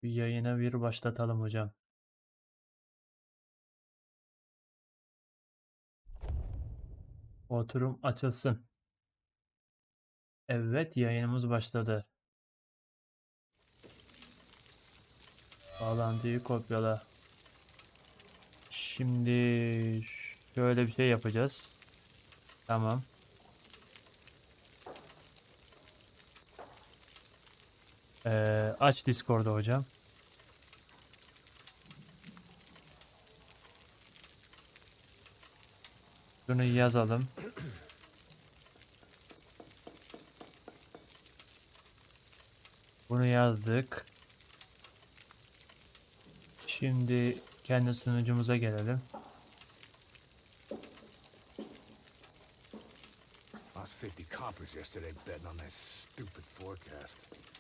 Bir yayına bir başlatalım hocam. Oturum açılsın. Evet, yayınımız başladı. Bağlantıyı kopyala. Şimdi şöyle bir şey yapacağız. Tamam. Aç Discord'u hocam. Bunu yazalım. Bunu yazdık. Şimdi kendi sunucumuza gelelim. Lost 50 coppers yesterday betting on that stupid forecast.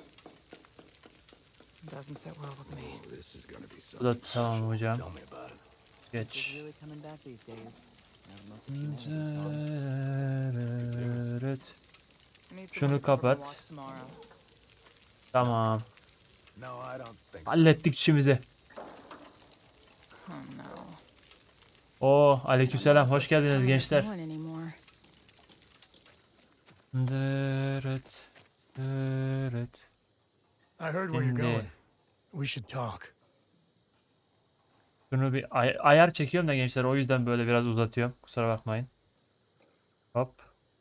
Doesn't sit well with me. Oh, this is gonna be Bu da something. tamam hocam. Tell me about it. Geç. Really coming back these days. As most of humanity's gone. Evet. Need Şunu someone to cover kapat. my watch tomorrow. Tamam. No, I don't think so. Hallettik işimizi. Oh no. Oo, aleykümselam. Hoş geldiniz gençler. Doing anymore. Dırıt, dırıt. I heard where you're Şimdi going. We should talk. şunu bir ayar çekiyorum da gençler, o yüzden böyle biraz uzatıyorum. Kusura bakmayın. Hop.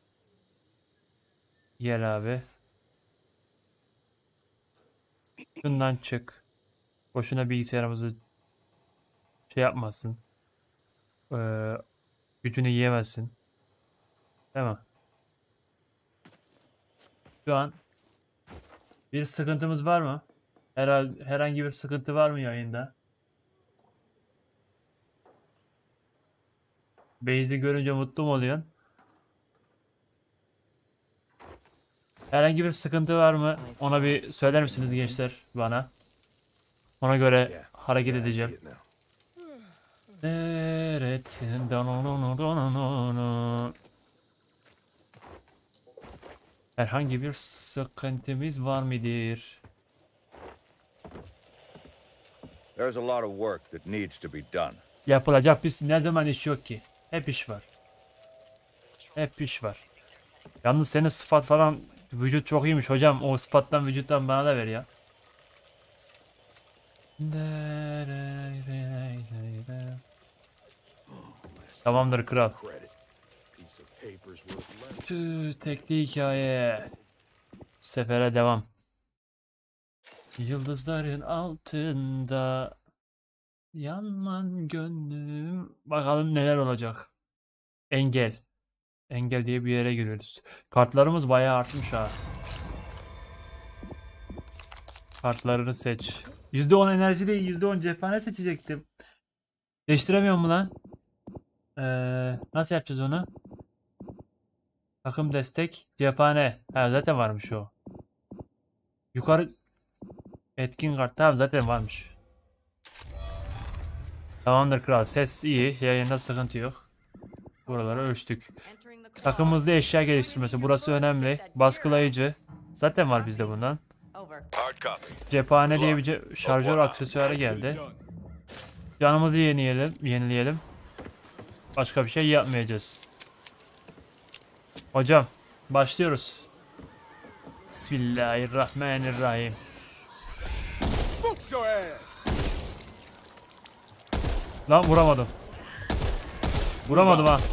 Gel abi. Şundan çık. Boşuna bilgisayarımızı şey yapmasın. Gücünü yiyemezsin. Değil mi? Şu an bir sıkıntımız var mı? Herhangi bir sıkıntı var mı yayında? Base'i görünce mutlu mu oluyorsun? Herhangi bir sıkıntı var mı? Ona bir söyler misiniz gençler bana? Ona göre hareket I see edeceğim. it now. Evet. Herhangi bir sıkıntımız var mıdır? There's a lot of work that needs to be done. Yapılacak bir ne zaman iş yok ki? Hep iş var. Hep iş var. Yalnız senin sıfat falan, vücut çok iyiymiş hocam. O sıfattan vücuttan bana da ver ya. Tamamdır kral. Credit. Piece of paper's worth less. Tüh, tekli hikaye. Sefere devam. Yıldızların altında yanman gönlüm. Bakalım neler olacak. Engel. Engel diye bir yere giriyoruz. Kartlarımız bayağı artmış ha. Kartlarını seç. %10 enerji değil, %10 cephane seçecektim. Değiştiremiyor mu lan? Nasıl yapacağız onu? Takım destek, cephane. Ha, zaten varmış o. Yukarı etkin kart. Tamam, zaten varmış. Tamamdır kral. Ses iyi. Yayında sıkıntı yok. Buraları ölçtük. Takımımızda eşya geliştirmesi. Burası önemli. Baskılayıcı. Zaten var bizde bundan. Hard copy. Cephane diye bir şarjör aksesuarı geldi. Canımızı yenileyelim. Başka bir şey yapmayacağız. Hocam başlıyoruz. Bismillahirrahmanirrahim. Your ass. Lan vuramadım. Vuramadım ha.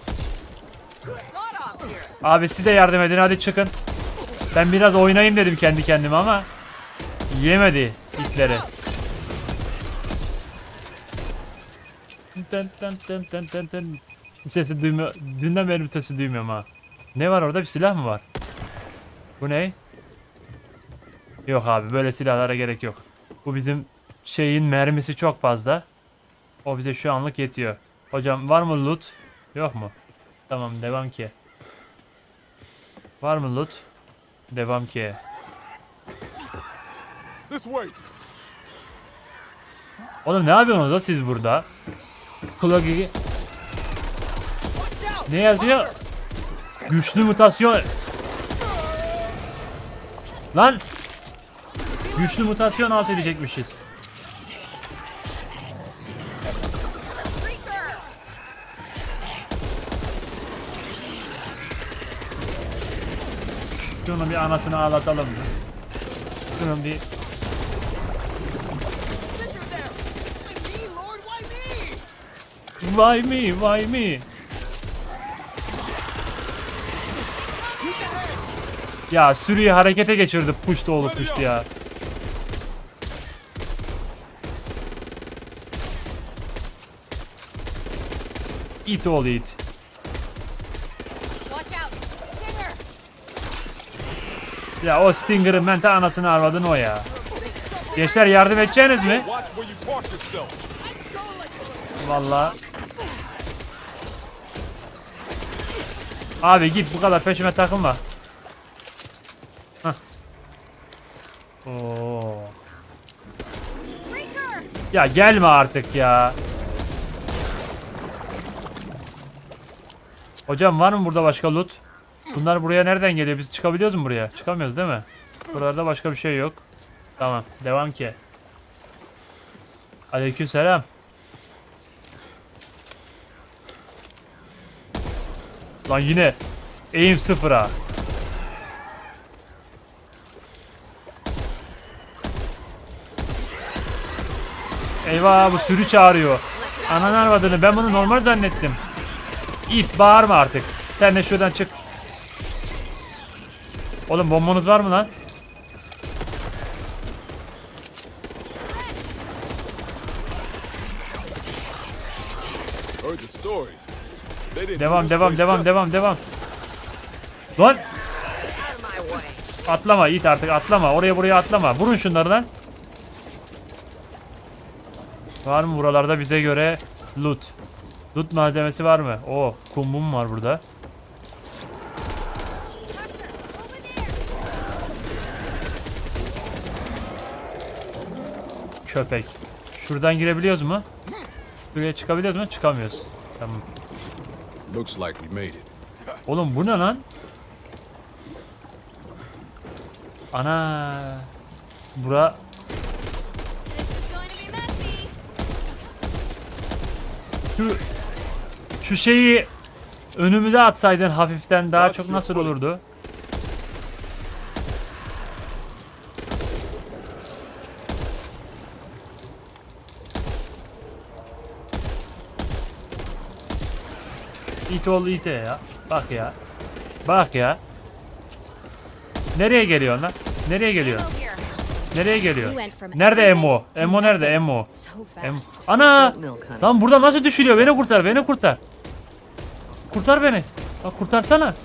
Abi siz de yardım edin, hadi çıkın. Ben biraz oynayayım dedim kendi kendime ama yemedi itleri. Sesi duymuyor. Dünden beri sesi duymuyorum ha. Ne var orada, bir silah mı var? Bu ne? Yok abi, böyle silahlara gerek yok. Bu bizim şeyin mermisi çok fazla. O bize şu anlık yetiyor. Hocam var mı loot? Yok mu? Tamam, devam ki. Var mı loot? Devam ki. This way. Oğlum ne yapıyorsunuz da siz burada? Klagi. Ne yazıyor? Güçlü mutasyon. Lan. Güçlü mutasyon alt edecekmişiz. Şunun bir anasını ağlatalım mı? Şunun bir... Why me? Why me? Ya sürüyü harekete geçirdi. Puştu oğlu puştu ya. İt oğlu it. Ya o Stinger'ın mente anasını arvadın o ya. Gençler yardım edeceğiniz mi? Vallahi. Abi git bu kadar peşime takılma. Hah. Oo. Ya gelme artık ya. Hocam var mı burada başka loot? Bunlar buraya nereden geliyor? Biz çıkabiliyoruz mu buraya? Çıkamıyoruz değil mi? Buralarda başka bir şey yok. Tamam. Devam ki. Aleykümselam. Lan yine. Aim sıfıra. Eyvah bu sürü çağırıyor. Ananı arvadını ben bunu normal zannettim. İt bağırma artık. Sen de şuradan çık. Oğlum bombanız var mı lan? Devam. Lan! Atlama it artık atlama. Oraya buraya atlama. Vurun şunları lan. Var mı buralarda bize göre loot? Loot malzemesi var mı? Oo, kumbum var burada. Köpek. Şuradan girebiliyoruz mu? Şuraya çıkabiliyoruz mu? Çıkamıyoruz. Tamam. Looks like we made it. Oğlum bu ne lan? Ana. Bura. Şu şeyi önümüze atsaydın hafiften daha çok nasıl olurdu? İt ol ite ya. Bak ya. Bak ya. Nereye geliyorsun lan? Nereye geliyorsun? Nereye geliyor? Nerede Emo? Emo nerede Emo? Ana! Lan burada nasıl düşülüyor? Beni kurtar, beni kurtar. Kurtar beni. Bak kurtarsana.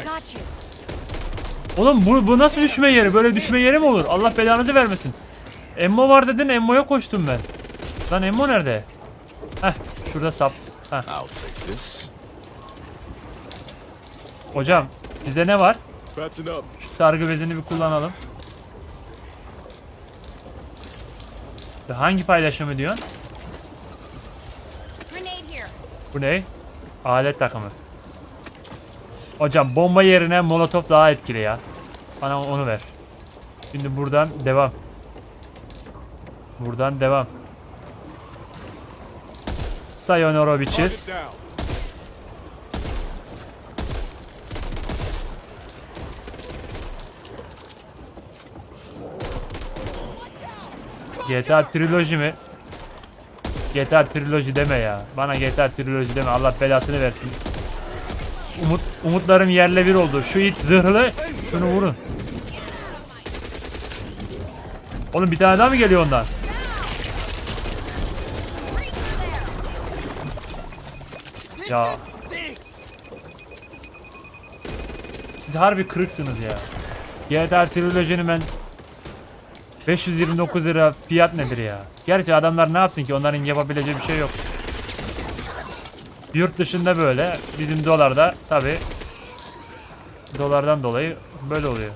Oğlum bu nasıl düşme yeri? Böyle düşme yeri mi olur? Allah belanızı vermesin. Emo var dedin, Emo'ya koştum ben. Lan Emo nerede? Heh, şurada sap. Heh. Hocam, bizde ne var? Şu sargı bezini bir kullanalım. Hangi paylaşımı diyorsun? Bu ne? Alet takımı. Hocam bomba yerine molotof daha etkili ya. Bana onu ver. Şimdi buradan devam. Buradan devam. Sayonara bitches. GTA Trilogy mi? GTA Trilogy deme ya. Bana GTA Trilogy deme. Allah belasını versin. Umutlarım yerle bir oldu. Şu it zırhlı. Şunu vurun. Oğlum bir tane daha mı geliyor ondan? Ya. Siz harbi kırıksınız ya. GTA Trilogy'nin ben 529 lira fiyat nedir ya? Gerçi adamlar ne yapsın ki? Onların yapabileceği bir şey yok. Yurt dışında böyle. Bizim dolarda tabi. Dolardan dolayı böyle oluyor.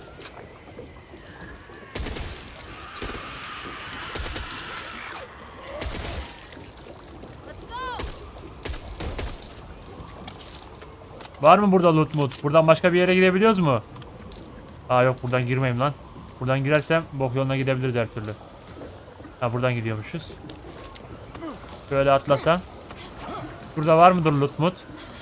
Var mı burada loot mut? Buradan başka bir yere gidebiliyoruz mu? Aa yok buradan girmeyeyim lan. Buradan girersem bok yoluna gidebiliriz her türlü. Ha buradan gidiyormuşuz. Böyle atlasam. Burada var mıdır loot mut?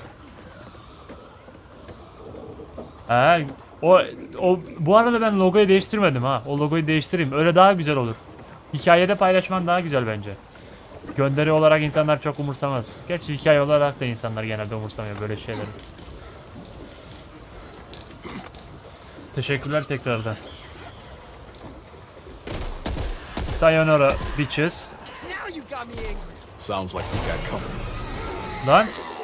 Ha, bu arada ben logoyu değiştirmedim ha. O logoyu değiştireyim. Öyle daha güzel olur. Hikayede paylaşman daha güzel bence. Gönderi olarak insanlar çok umursamaz. Gerçi hikaye olarak da insanlar genelde umursamıyor böyle şeyleri. Teşekkürler tekrardan. Sayonara bitches. Sounds like we got company. Lan.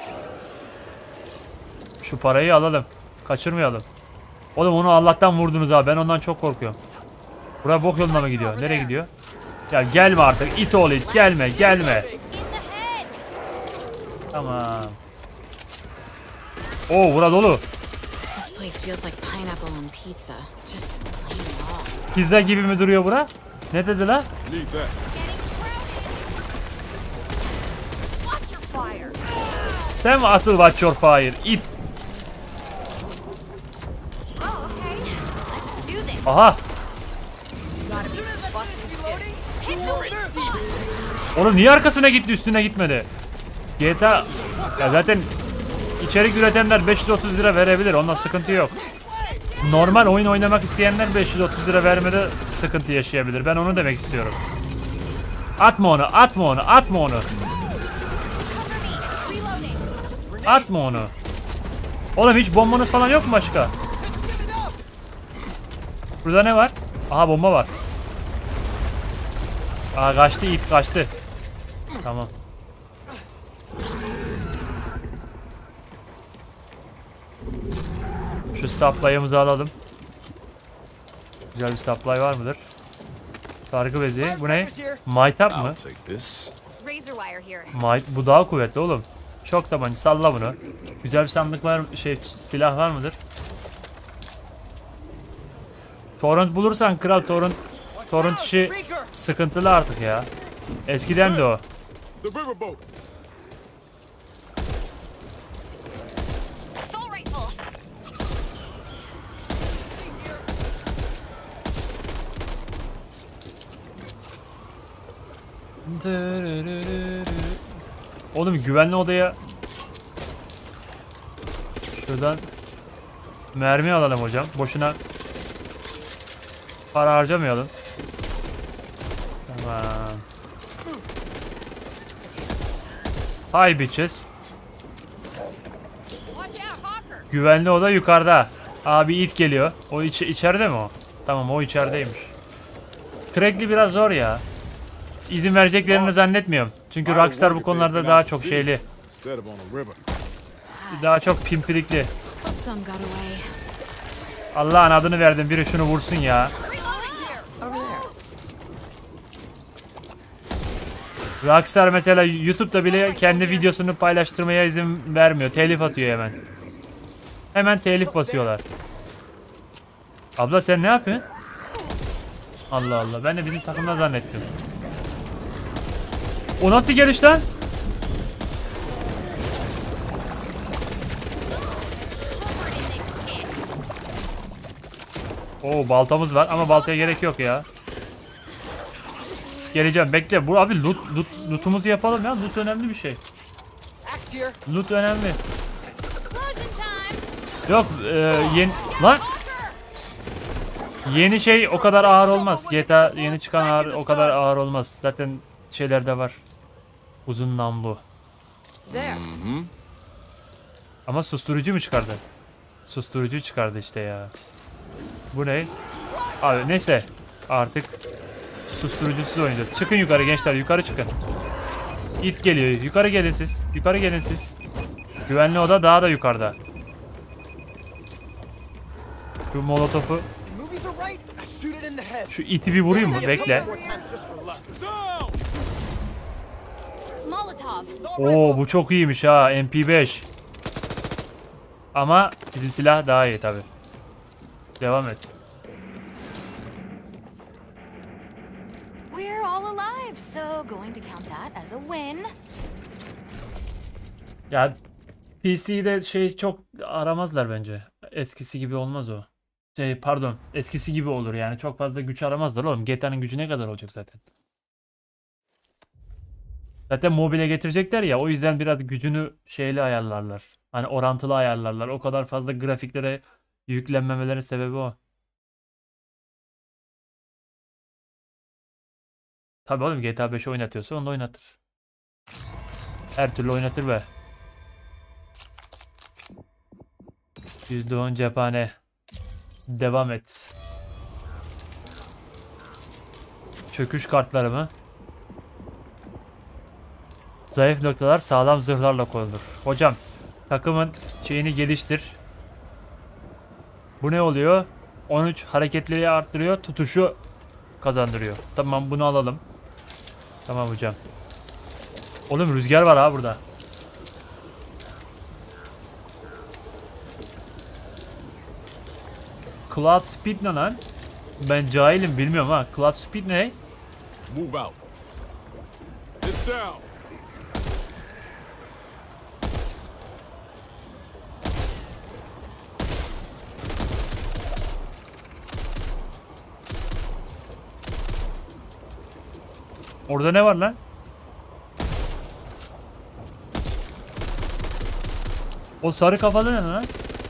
Şu parayı alalım. Kaçırmayalım. Oğlum onu Allah'tan vurdunuz ha. Ben ondan çok korkuyorum. Buraya bok yoluna mı gidiyor? Nereye gidiyor? Ya gelme artık. İt oğlu it. Gelme. Gelme. Tamam. Oo bura dolu. This place feels like pineapple on pizza. Just plain raw. Pizza gibi mi duruyor bura? Ne dedi lan? Need that. Watch your fire. Sen mi asıl watch your fire? İt. Oh, okay. Let's do this. Aha. Gotta be fucking hit the respawn. Oğlum niye arkasına gitti üstüne gitmedi? GTA ya zaten içerik üretenler 530 lira verebilir. Ondan sıkıntı yok. Normal oyun oynamak isteyenler 530 lira vermede sıkıntı yaşayabilir. Ben onu demek istiyorum. Atma onu, atma onu, atma onu. Atma onu. Oğlum hiç bombanız falan yok mu başka? Burada ne var? Aha bomba var. Aa kaçtı, ip kaçtı. Tamam. Şu supply'ımızı alalım. Güzel bir supply var mıdır? Sargı bezi. Bu ne? Maytap mı? I'll take this. Razor wire here. Bu daha kuvvetli oğlum. Çok tabanca. Salla bunu. Güzel bir sandık var, silah var mıdır? Torrent bulursan kral, torrent işi sıkıntılı artık ya. Eskiden de o. The riverboat. Assault rifle. Oğlum güvenli odaya şuradan mermi alalım hocam. Boşuna para harcamayalım. Tamam. Hi bitches. Güvenli oda yukarıda. Abi it geliyor. O içeride mi o? Tamam o içerideymiş. Crack'li biraz zor ya. İzin vereceklerini zannetmiyorum. Çünkü Rockstar bu konularda daha çok şeyli. Instead of on the river. Daha çok pimpirikli. Some got away. Allah'ın adını verdim. Biri şunu vursun ya. Rockstar mesela YouTube'da bile kendi videosunu paylaştırmaya izin vermiyor. Telif atıyor hemen. Hemen telif basıyorlar. Abla sen ne yapıyorsun? Allah Allah. Ben de bizim takımda zannettim. O nasıl geliş lan? Oo baltamız var ama baltaya gerek yok ya. Geleceğim bekle. Bu abi loot'umuzu yapalım ya. Loot önemli bir şey. Loot önemli. Yok yeni lan. Yeni şey o kadar ağır olmaz. GTA yeni çıkan o kadar ağır olmaz. Zaten şeylerde var. Uzun namlu. Ama susturucu mu çıkardı? Susturucu çıkardı işte ya. Bu ne? Abi neyse. Artık susturucusuz oynayacağız. Çıkın yukarı gençler. Yukarı çıkın. İt geliyor. Yukarı gelin siz. Yukarı gelin siz. Güvenli oda daha da yukarıda. Şu molotofu. Şu iti bir vurayım mı? Bekle. Molotov. Oo bu çok iyiymiş ha. MP5. Ama bizim silah daha iyi tabi. Devam et. We're all alive, so going to count that as a win. Ya PC'de şey çok aramazlar bence. Eskisi gibi olmaz o. Pardon, eskisi gibi olur yani. Çok fazla güç aramazlar oğlum. GTA'nın gücü ne kadar olacak zaten? Zaten mobile getirecekler ya, o yüzden biraz gücünü şeyli ayarlarlar. Hani orantılı ayarlarlar. O kadar fazla grafiklere yüklenmemelerinin sebebi o. Tabii oğlum, GTA 5 oynatıyorsa onu da oynatır. Her türlü oynatır be. %10 cephane. Devam et. Çöküş kartları mı? Zayıf noktalar sağlam zırhlarla korunur. Hocam, takımın şeyini geliştir. Bu ne oluyor? 13 hareketleri arttırıyor, tutuşu kazandırıyor. Tamam, bunu alalım. Tamam hocam. Oğlum rüzgar var ha burada. Cloud Speed ne lan? Ben cahilim, bilmiyorum ha. Cloud Speed ne? Move out. It's down. Orada ne var lan? O sarı kafalı ne lan?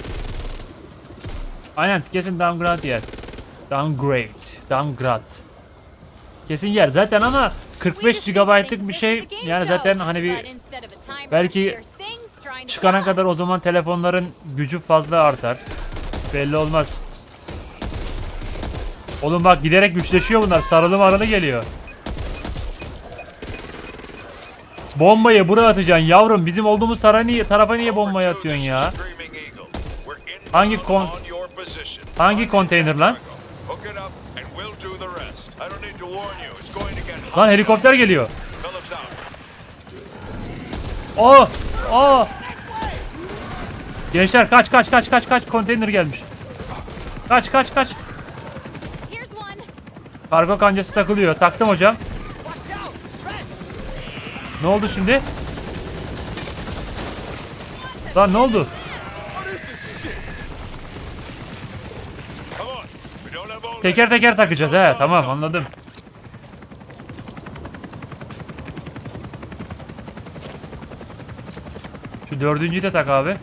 Aynen, kesin downgrade yer. Downgrade. Kesin yer zaten ama 45 GB'lık bir şey yani, zaten hani bir belki çıkana kadar o zaman telefonların gücü fazla artar. Belli olmaz. Oğlum bak, giderek güçleşiyor bunlar. Sarılı marılı geliyor. Bombayı buraya atacaksın yavrum. Bizim olduğumuz tarafa niye bombayı atıyorsun ya? Hangi konteyner lan? Lan helikopter geliyor. Oh! Oh! Gençler kaç, konteyner gelmiş. Kaç. Kargo kancası takılıyor. Taktım hocam. Ne oldu şimdi? Lan ne oldu? Teker takacağız he. Tamam, anladım. Şu dördüncüyü de tak abi.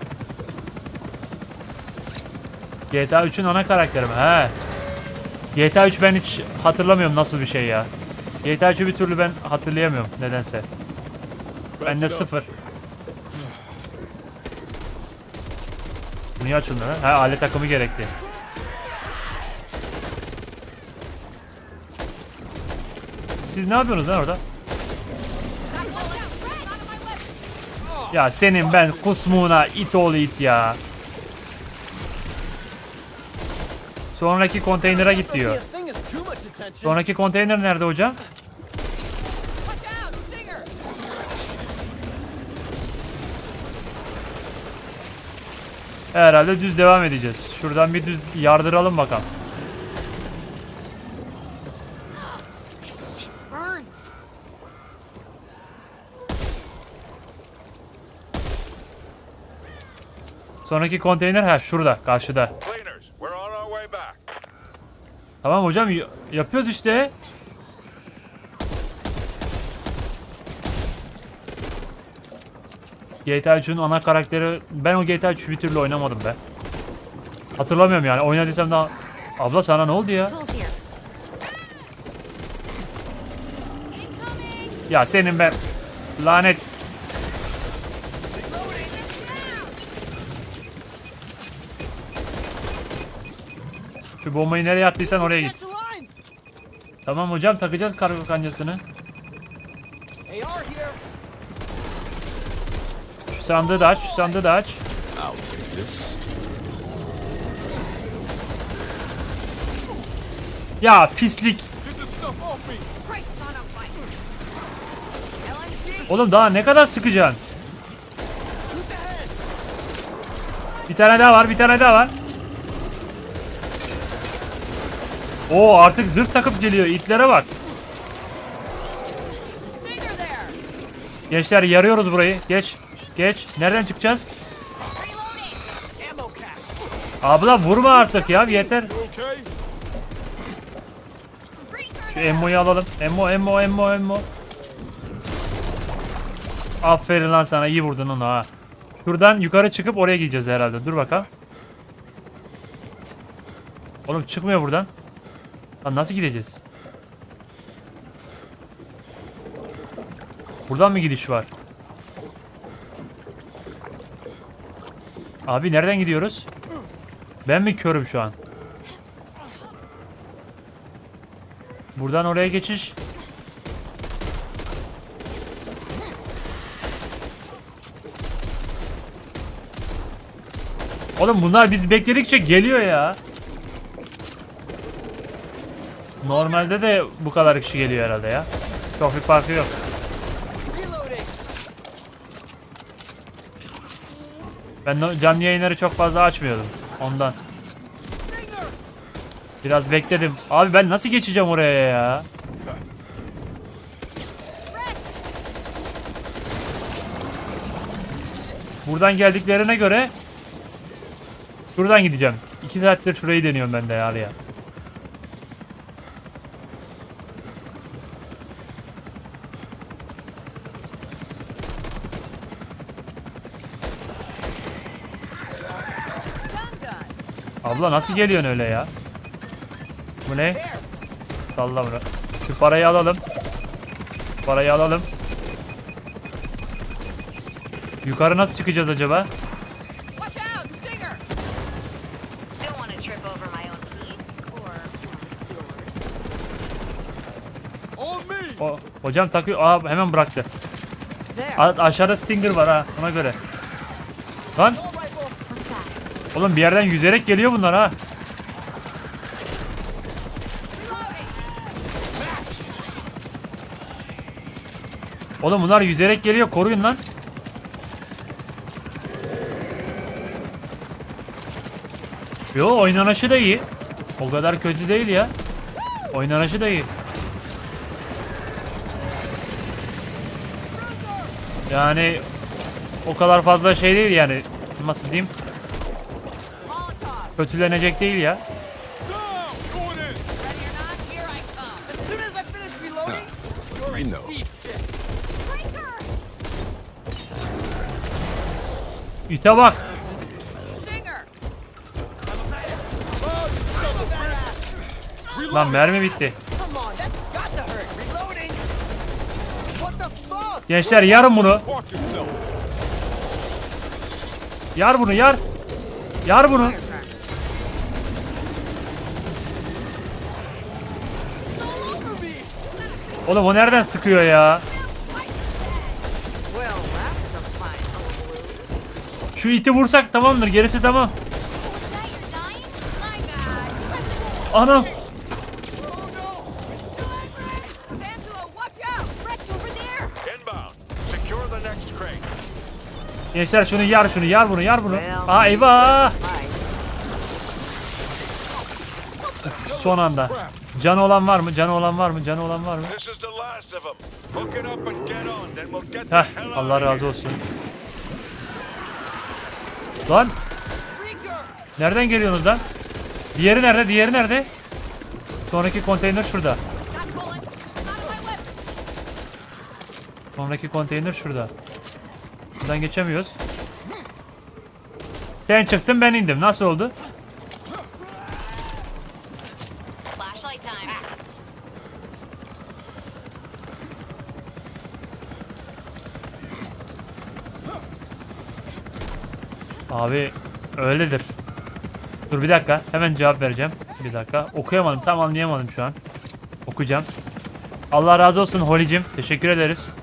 GTA 3'ün ana karakteri mi? He. GTA 3 ben hiç hatırlamıyorum nasıl bir şey ya. GTA 3'ü bir türlü ben hatırlayamıyorum nedense. Bende sıfır. Niye açıldı lan? Ha, alet takımı gerekli. Siz ne yapıyorsunuz lan orada? Ya senin ben kusmuğuna it oğlu it ya. Sonraki konteynere git diyor. Sonraki konteyner nerede hocam? Herhalde düz devam edeceğiz. Şuradan bir düz yardıralım bakalım. Sonraki konteyner şurada, karşıda. Tamam hocam, yapıyoruz işte. GTA 3'ün ana karakteri, ben o GTA 3'ü bir türlü oynamadım be. Hatırlamıyorum yani, oynadıysam da. Abla sana ne oldu ya? Ya senin ben lanet. Şu bombayı nereye attıysan oraya git. Tamam hocam, takacağız kargo kancasını. Şu sandığı da aç, Ya pislik. Oğlum daha ne kadar sıkacaksın? Bir tane daha var. Oo, artık zırh takıp geliyor. İtlere bak. Gençler yarıyoruz burayı. Geç. Nereden çıkacağız? Abla vurma artık ya, yeter. Şu emmoyu alalım. Emmo. Aferin lan sana, iyi vurdun onu ha. Şuradan yukarı çıkıp oraya gideceğiz herhalde. Dur bakalım. Oğlum çıkmıyor buradan. Lan nasıl gideceğiz? Buradan mı gidiş var? Abi nereden gidiyoruz? Ben mi körüm şu an? Buradan oraya geçiş. Oğlum bunlar biz bekledikçe geliyor ya. Normalde de bu kadar kişi geliyor herhalde ya. Çok bir farkı yok. Ben canlı yayınları çok fazla açmıyordum. Ondan. Biraz bekledim. Abi ben nasıl geçeceğim oraya ya? Buradan geldiklerine göre şuradan gideceğim. 2 saattir şurayı deniyorum ben de ya. Abla nasıl geliyorsun öyle ya? Bu ne? Salla bunu. Şu parayı alalım. Parayı alalım. Yukarı nasıl çıkacağız acaba? Hocam takıyor. Aa, hemen bıraktı. Aşağıda Stinger var ha, ona göre. Lan. Oğlum bir yerden yüzerek geliyor bunlar ha. Oğlum bunlar yüzerek geliyor, koruyun lan. Yo, oynanışı da iyi. O kadar kötü değil ya. Oynanışı da iyi. Yani o kadar fazla şey değil yani. Nasıl diyeyim? Kötülenecek değil ya. İte bak. Lan mermi bitti. Gençler yarın bunu. Yar bunu, yar. Yar bunu. Oğlum o nereden sıkıyor ya? Şu iti vursak tamamdır, gerisi tamam. Anam. Gençler şunu yar, şunu yar bunu, yar bunu. Aa eyvah. Son anda. Canı olan var mı? Canı olan var mı? Canı olan var mı? Heh, Allah razı olsun. Lan. Nereden geliyorsunuz lan? Diğeri nerede? Diğeri nerede? Sonraki konteyner şurada. Sonraki konteyner şurada. Buradan geçemiyoruz. Sen çıktın, ben indim. Nasıl oldu? Abi öyledir. Dur bir dakika, hemen cevap vereceğim. Bir dakika, okuyamadım, tam anlayamadım şu an. Okuyacağım. Allah razı olsun Holicim, teşekkür ederiz.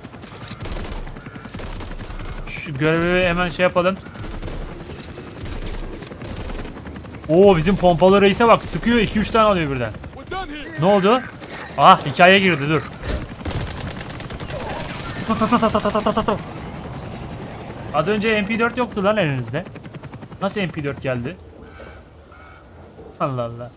Şu görevi hemen şey yapalım. Oo, bizim pompalı reise bak, sıkıyor, 2-3 tane alıyor birden. Ne oldu? Ah, hikaye girdi, dur. Az önce MP4 yoktu lan elinizde. Nasıl MP4 geldi? Allah Allah.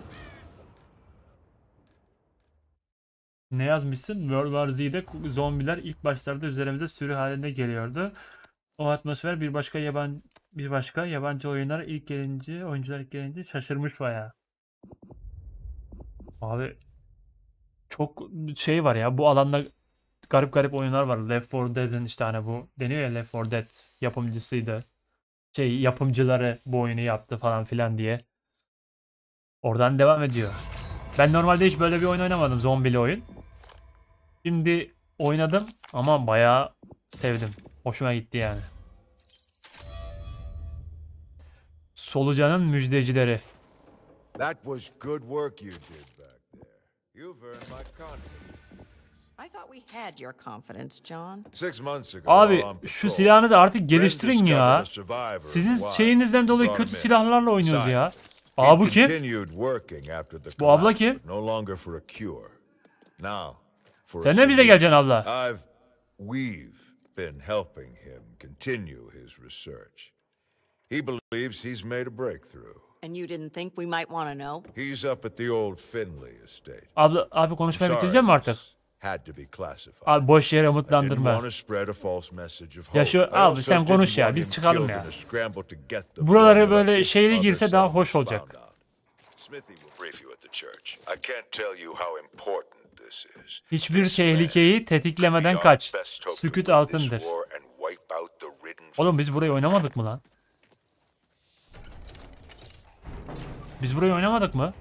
Ne yazmışsın? World War Z'de zombiler ilk başlarda üzerimize sürü halinde geliyordu. O atmosfer bir başka yabancı Bir başka yabancı oyunlar ilk gelince, oyuncular ilk gelince şaşırmış bayağı. Abi çok şey var ya, bu alanda garip garip oyunlar var. Left 4 Dead'in işte hani bu deniyor ya, Left 4 Dead yapımcısıydı. Şey, yapımcıları bu oyunu yaptı falan filan diye. Oradan devam ediyor. Ben normalde hiç böyle bir oyun oynamadım, zombili oyun. Şimdi oynadım ama bayağı sevdim. Hoşuma gitti yani. Solucanın müjdecileri. That was good work you did back there. You've earned my confidence. I thought we had your confidence, John. 6 months ago, Abi while on şu patrol, silahınızı artık Ren geliştirin ya. discovered a survivor Sizin alive. şeyinizden dolayı Brought kötü him in. silahlarla oynuyoruz ya. Scientist. Aa, He bu kim? continued working after the Bu abla collapse, kim? but no longer for a cure. Now, for a Sen de bize solution. geleceksin abla. We've been helping him continue his research. He believes he's made a breakthrough. And you didn't think we might want to know? He's up at the old Finley estate. Abla, abi konuşmayı Sorry, bitireceğim mi artık? this had to be classified. Abi boş yere I didn't umutlandırma. want to spread a false message of Ya hope. şu I abi also sen konuş didn't ya, want biz him çıkalım killed ya. in a scramble to get the Buraları formula böyle his şeyli other girse daha selves hoş olacak. found out. Smithy will brief you at the church. I can't tell you how important this is. Hiçbir This tehlikeyi man tetiklemeden will be kaç. our best token Sükut in this altındır. war and wipe out the ridden Oğlum biz burayı oynamadık mı lan? Biz burayı oynamadık mı?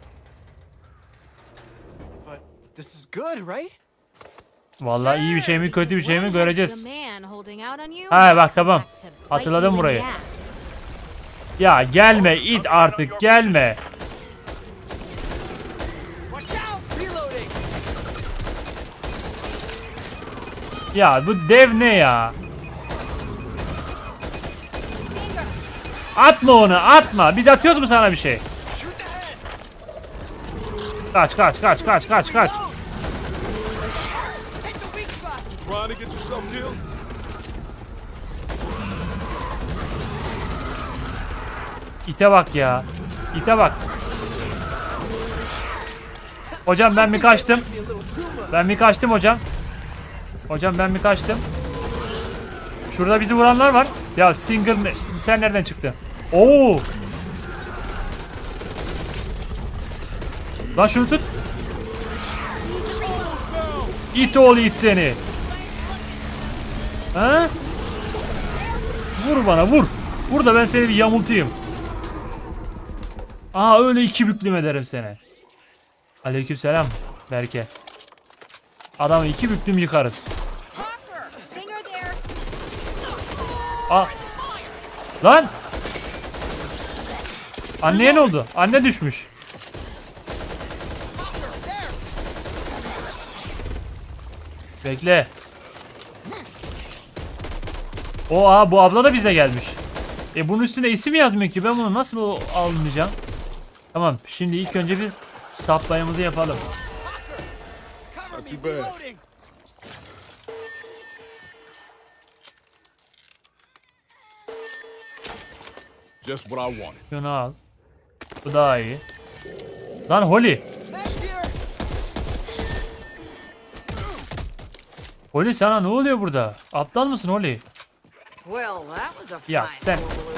But this is good, right? Vallahi iyi bir şey mi kötü bir şey mi göreceğiz. Ha Ha bak tamam. Hatırladım burayı. Ya gelme it artık gelme. Watch out! Reloading! Ya bu dev ne ya? Atma onu atma. Biz atıyoruz mu sana bir şey? Shoot the head! Kaç kaç kaç kaç kaç kaç. Hit the weak spot! Trying to get yourself killed? İte bak ya. İte bak. Hocam ben mi kaçtım? Ben mi kaçtım hocam? Hocam ben mi kaçtım? Şurada bizi vuranlar var. Ya Stinger sen nereden çıktın? Oo! Lan şunu tut. İt oğlu it seni. Ha? Vur bana vur. Vur da ben seni bir yamultayım. Aa öyle iki büklüm ederim seni. Aleykümselam Berke. Adamı iki büklüm yıkarız. Aa. Lan. Anneye ne oldu? Anne düşmüş. Bekle. Bu abla da bize gelmiş. Bunun üstünde isim yazmıyor ki. Ben bunu nasıl almayacağım? Tamam. Şimdi ilk önce biz saplayımızı yapalım. Cover too me! bad. Reloading! Just what I wanted. Şunu al. Bu daha iyi. Lan Holly. Back here! Holly sana ne oluyor burada? Aptal mısın Holly? Well, that was a Ya fine sen. hullabaloo.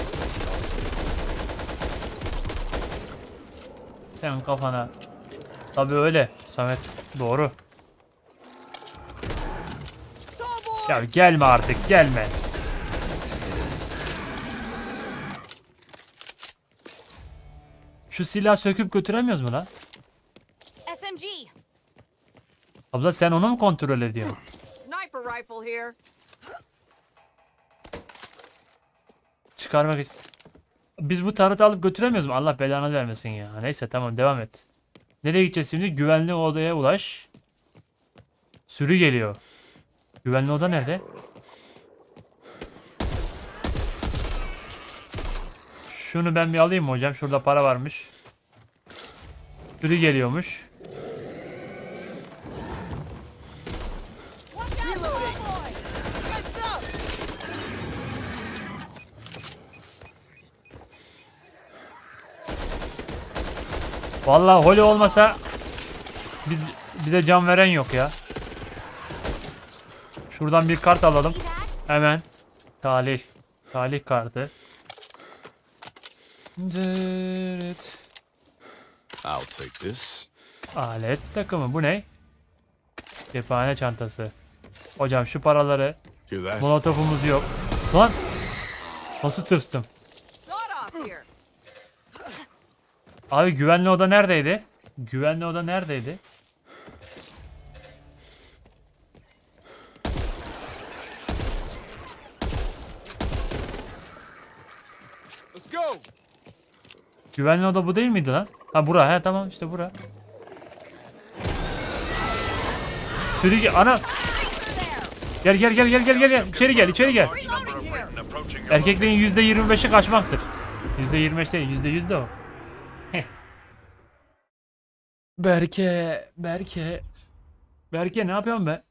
Senin kafana. Tabii öyle Samet. Doğru. Ya gelme artık gelme. Şu silah söküp götüremiyoruz mu lan? SMG. Abla sen onu mu kontrol ediyorsun? Sniper rifle here. Çıkarmak için. Biz bu tarıtı alıp götüremiyoruz mu? Allah belanı vermesin ya. Neyse tamam devam et. Nereye gideceğiz şimdi? Güvenli odaya ulaş. Sürü geliyor. Güvenli oda nerede? Şunu ben bir alayım mı hocam? Şurada para varmış. Sürü geliyormuş. Reloading! Heads up! Vallahi Holly olmasa bize can veren yok ya. Şuradan bir kart alalım. Hemen. Talih kartı. Cırıt. I'll take this. Alet takımı. Bu ne? Cephane çantası. Hocam şu paraları. Do that. Molotofumuz yok. Lan! Nasıl tırstım? Sawed off here. Abi güvenli oda neredeydi? Güvenli oda neredeydi? Let's go. Güvenli oda bu değil miydi lan? Ha bura. He tamam işte bura. Sürü ana. Gel gel gel gel gel gel. İçeri gel içeri gel. Erkeklerin %25'i kaçmaktır. %25 değil %100 de o. Heh. Berke ne yapıyorsun be?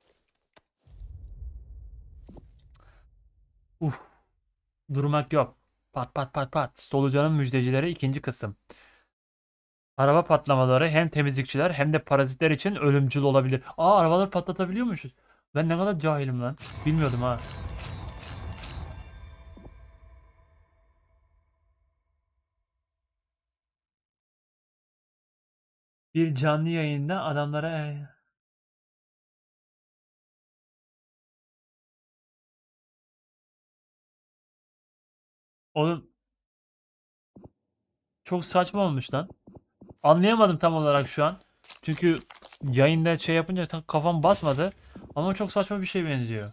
Durmak yok. Pat pat pat pat. Solucanın müjdecileri 2. kısım. Araba patlamaları hem temizlikçiler hem de parazitler için ölümcül olabilir. Aa arabaları patlatabiliyormuşuz. Ben ne kadar cahilim lan. Bilmiyordum ha. Bir canlı yayında adamlara oğlum çok saçma olmuş lan. Anlayamadım tam olarak şu an. Çünkü yayında şey yapınca tam kafam basmadı. Ama çok saçma bir şey benziyor.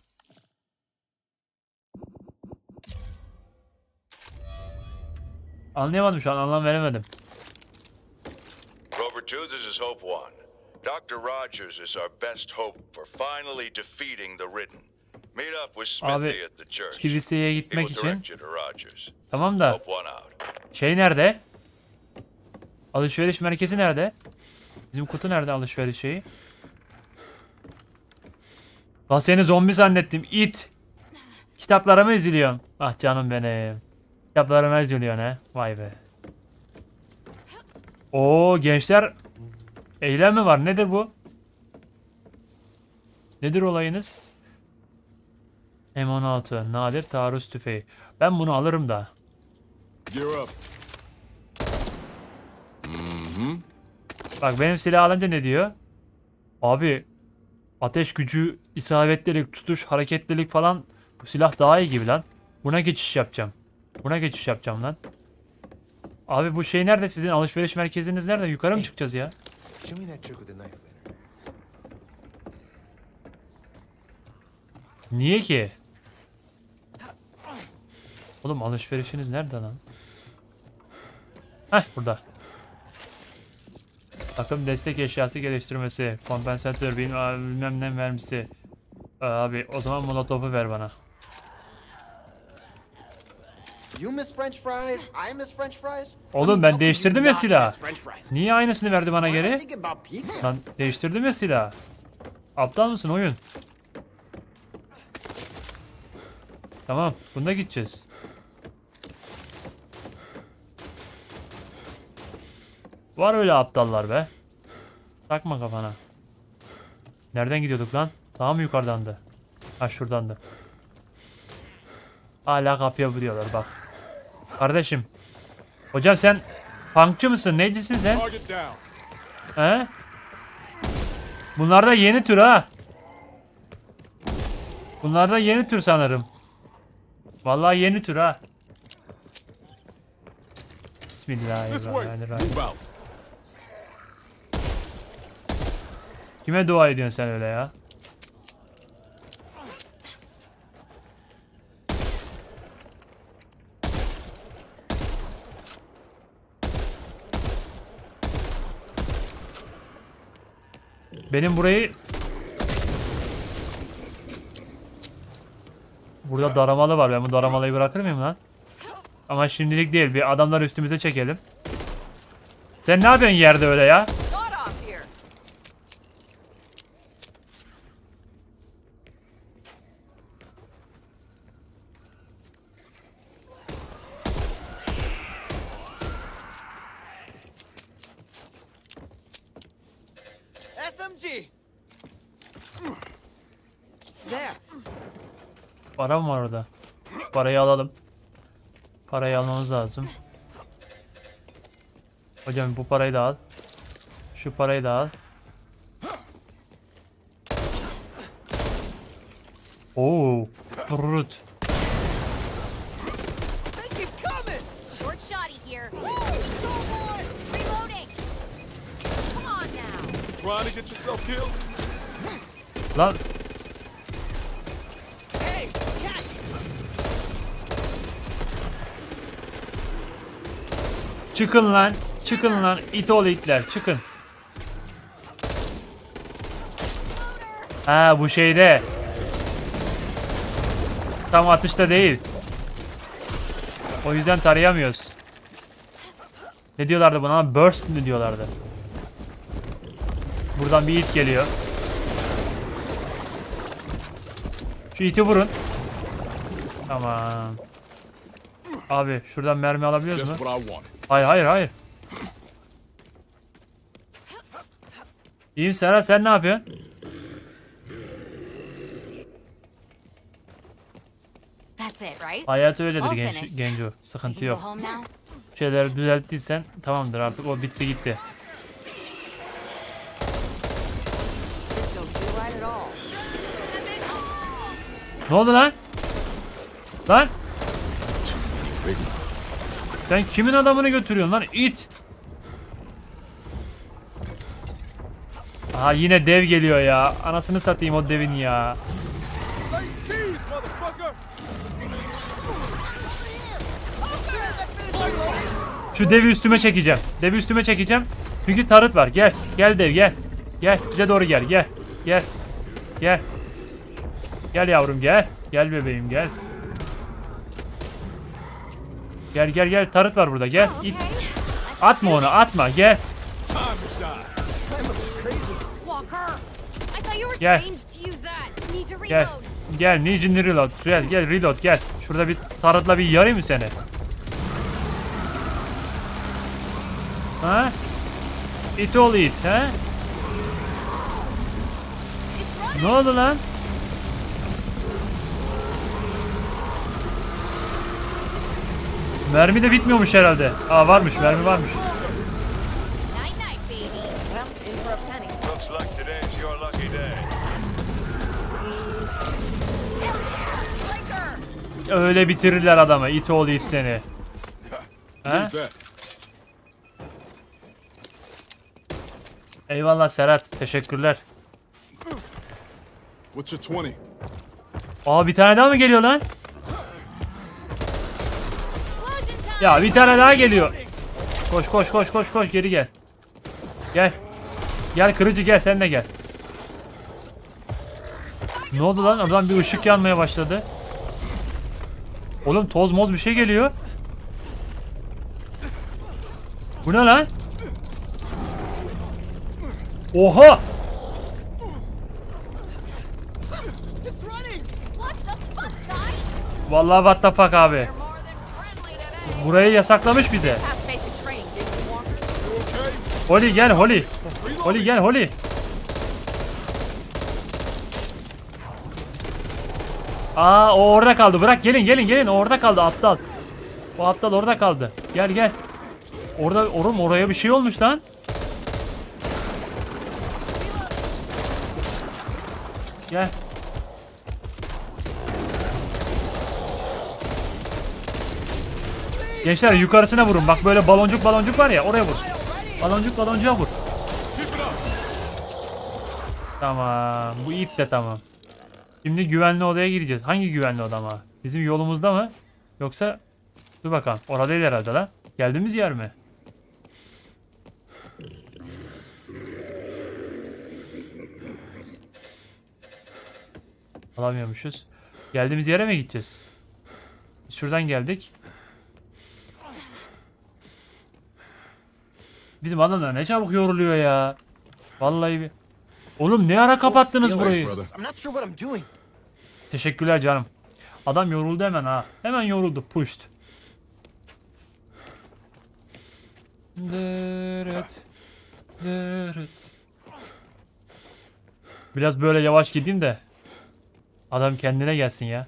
Anlayamadım şu an, anlam veremedim. Rover 2, this is Hope 1. Dr. Rogers is our best hope for finally defeating the Ridden. Meet up with Abi Smithy at the church. kiliseye He gitmek will için direct you to Rogers. tamam da Hope 1 out. şey nerede? Alışveriş merkezi nerede? Bizim kutu nerede, alışveriş şeyi? Lan seni zombi zannettim it. Kitaplarıma üzülüyorsun. Ah canım benim. Kitaplarıma üzülüyorsun he. Vay be. Oo gençler. Eylem mi var? Nedir bu? Nedir olayınız? M16 nadir taarruz tüfeği. Ben bunu alırım da. Gear up. Bak benim silah alınca ne diyor? Abi ateş gücü, isabetlilik, tutuş, hareketlilik falan bu silah daha iyi gibi lan. Buna geçiş yapacağım. Buna geçiş yapacağım lan. Abi bu şey nerede? Sizin alışveriş merkeziniz nerede? Yukarı mı çıkacağız ya? Show me that trick with the knife later. Niye ki? Oğlum alışverişiniz nerede lan? Heh burada. Takım destek eşyası geliştirmesi. Kompansatör bilmem ne vermesi. Abi o zaman molotofu ver bana. You miss French fries, I miss French fries. Oğlum ben değiştirdim ya silahı. French fries. Niye aynısını verdi bana I'm geri? thinking about pizza. Lan değiştirdim ya silahı. Aptal mısın oyun? Tamam, bunda gideceğiz. Var öyle aptallar be. Takma kafana. Nereden gidiyorduk lan? Daha mı yukarıdandı? Ha şuradandı. Hala kapıya vuruyorlar bak. Kardeşim. Hocam sen punkçı mısın? Necisin sen? Target down. He? Bunlar da yeni tür ha. Bunlar da yeni tür sanırım. Vallahi yeni tür ha. This way. Bismillahirrahmanirrahim. Move out. Kime dua ediyorsun sen öyle ya? Benim burayı... Burada daramalı var. Ben bu daramalıyı bırakır mıyım lan? Ama şimdilik değil. Bir adamlar üstümüze çekelim. Sen ne yapıyorsun yerde öyle ya? Sawed off here. SMG. There. Para mı var orada? Parayı alalım. Parayı almamız lazım. Hocam bu parayı da al. Şu parayı da al. Oo, brut. Short shotty here. Reloading. Come on now. Trying to get yourself killed? Lan Hey, catch! çıkın lan. Çıkın lan. İt oğlu itler. Çıkın. Ha bu şeyde. Tam atışta değil. O yüzden tarayamıyoruz. Ne diyorlardı buna? Burst mi diyorlardı? Buradan bir it geliyor. Şu iti vurun. Tamam. Abi şuradan mermi alabiliyoruz mu? What I wanted. Hayır hayır hayır. İyiyim Serhat, sen ne yapıyorsun? That's it, right? Hayat öyledir All genç, finished. genco. I Sıkıntı can go yok. home now. Bir şeyleri düzelttiysen tamamdır, artık o bitti gitti. This don't feel right at all. Ne oldu lan? Lan? Sen kimin adamını götürüyorsun lan? İt. Aha yine dev geliyor ya. Anasını satayım o devin ya. Şu devi üstüme çekeceğim. Devi üstüme çekeceğim. Çünkü tarıt var. Gel. Gel dev gel. Gel. Bize doğru gel. Gel. Gel. Gel. Gel yavrum gel. Gel bebeğim gel. Gel gel gel. Tarıt var burada. Gel. İt. Atma onu. Atma. Gel. Walker, I thought you were Yeah. trained to use that. Need to Gel. reload. Gel. Need reload. Gel. Gel. Reload. Gel. Şurada bir tarıtla bir yarayım mı seni? Ha? İt oğlu it. Ha? Ne oldu lan? Mermi de bitmiyormuş herhalde. Aa varmış. Mermi varmış. Night night, baby. Well, in for a penny. Looks like today's your lucky day. Öyle bitirirler adamı. İt oğlu it seni. Ha? Eyvallah Serhat. Teşekkürler. What's your 20? Aa bir tane daha mı geliyor lan? Ya bir tane daha geliyor. Koş koş koş koş koş geri gel. Gel. Gel kırıcı gel, sen de gel. Ne oldu lan? Adam bir ışık yanmaya başladı. Oğlum toz moz bir şey geliyor. Bu ne lan? Oha! What the fuck, guys? Vallahi what the fuck abi. More than friendly today. Burayı yasaklamış bize. Past basic training, didn't you, Walker? Holly gel Holly. Holly gel Holly. Aa o orada kaldı. Bırak gelin gelin gelin. O orada kaldı aptal. O aptal orada kaldı. Gel gel. Orada oğlum oraya bir şey olmuş lan. Gel. Gençler yukarısına vurun. Bak böyle baloncuk baloncuk var ya, oraya vur. Baloncuk baloncuğa vur. Tamam. Bu ip de tamam. Şimdi güvenli odaya gideceğiz. Hangi güvenli oda mı? Bizim yolumuzda mı? Yoksa dur bakalım. Orada değil herhalde lan. Geldiğimiz yer mi? Alamıyormuşuz. Geldiğimiz yere mi gideceğiz? Biz şuradan geldik. Bizim adamlar ne çabuk yoruluyor ya. Vallahi bir... Oğlum ne ara kapattınız burayı? I'm not sure what I'm doing. Teşekkürler canım. Adam yoruldu hemen ha. Hemen yoruldu. Pushed. Dırıt. Dırıt. Biraz böyle yavaş gideyim de adam kendine gelsin ya.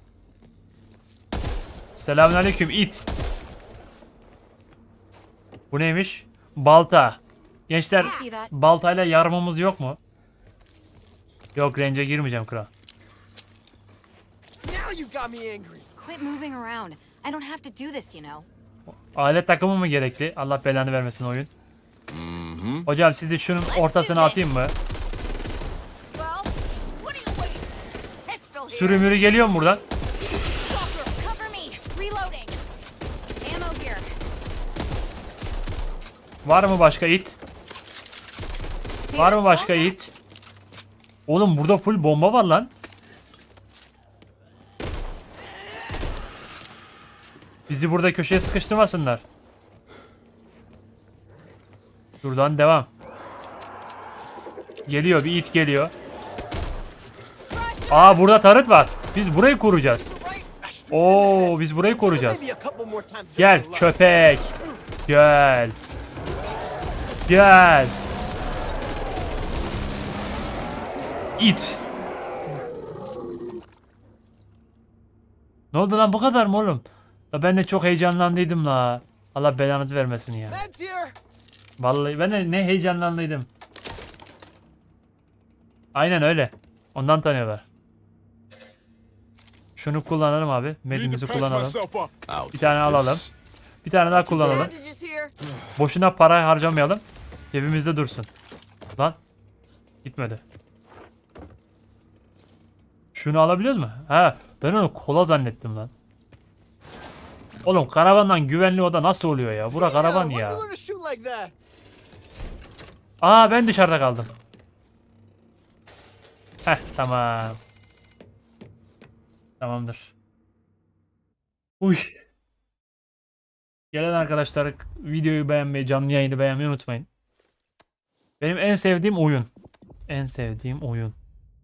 Selamünaleyküm it. Bu neymiş? Balta. Gençler baltayla yarmamız yok mu? Yok, range'e girmeyeceğim kral. Now you got me angry. Quit moving around. I don't have to do this, you know. Alet takımı mı gerekli? Allah belanı vermesin oyun. Hocam sizi şunun ortasına atayım mı? Well, what are you waiting? Pistol here. Sürümürü geliyor mu buradan? Cover me. Reloading. Ammo here. Var mı başka it? Var mı başka it? Oğlum burada full bomba var lan. Bizi burada köşeye sıkıştırmasınlar. Şuradan devam. Geliyor, bir it geliyor. Aa, burada tarıt var. Biz burayı koruyacağız. Oo, biz burayı koruyacağız. Maybe a couple more times. just Gel for luck. köpek. Gel. Gel. İt. Ne oldu lan, bu kadar mı oğlum? La ben de çok heyecanlandıydım la. Allah belanızı vermesin ya. Meds here. Vallahi ben de ne heyecanlandıydım. Aynen öyle. Ondan tanıyorlar. Şunu kullanalım abi. Medimizi kullanalım. Bir tane alalım. Bir tane daha kullanalım. Bandages here. Boşuna para harcamayalım. Cebimizde dursun. Lan. Gitmedi. Şunu alabiliyoruz mu? Ha, ben onu kola zannettim lan. Oğlum karavandan güvenli oda nasıl oluyor ya? Bura karavan Why ya. you learn to shoot like that? Aa, ben dışarıda kaldım. Heh, tamam. Tamamdır. Uy. Gelen arkadaşlar videoyu beğenmeyi, canlı yayını beğenmeyi unutmayın. Benim en sevdiğim oyun. En sevdiğim oyun.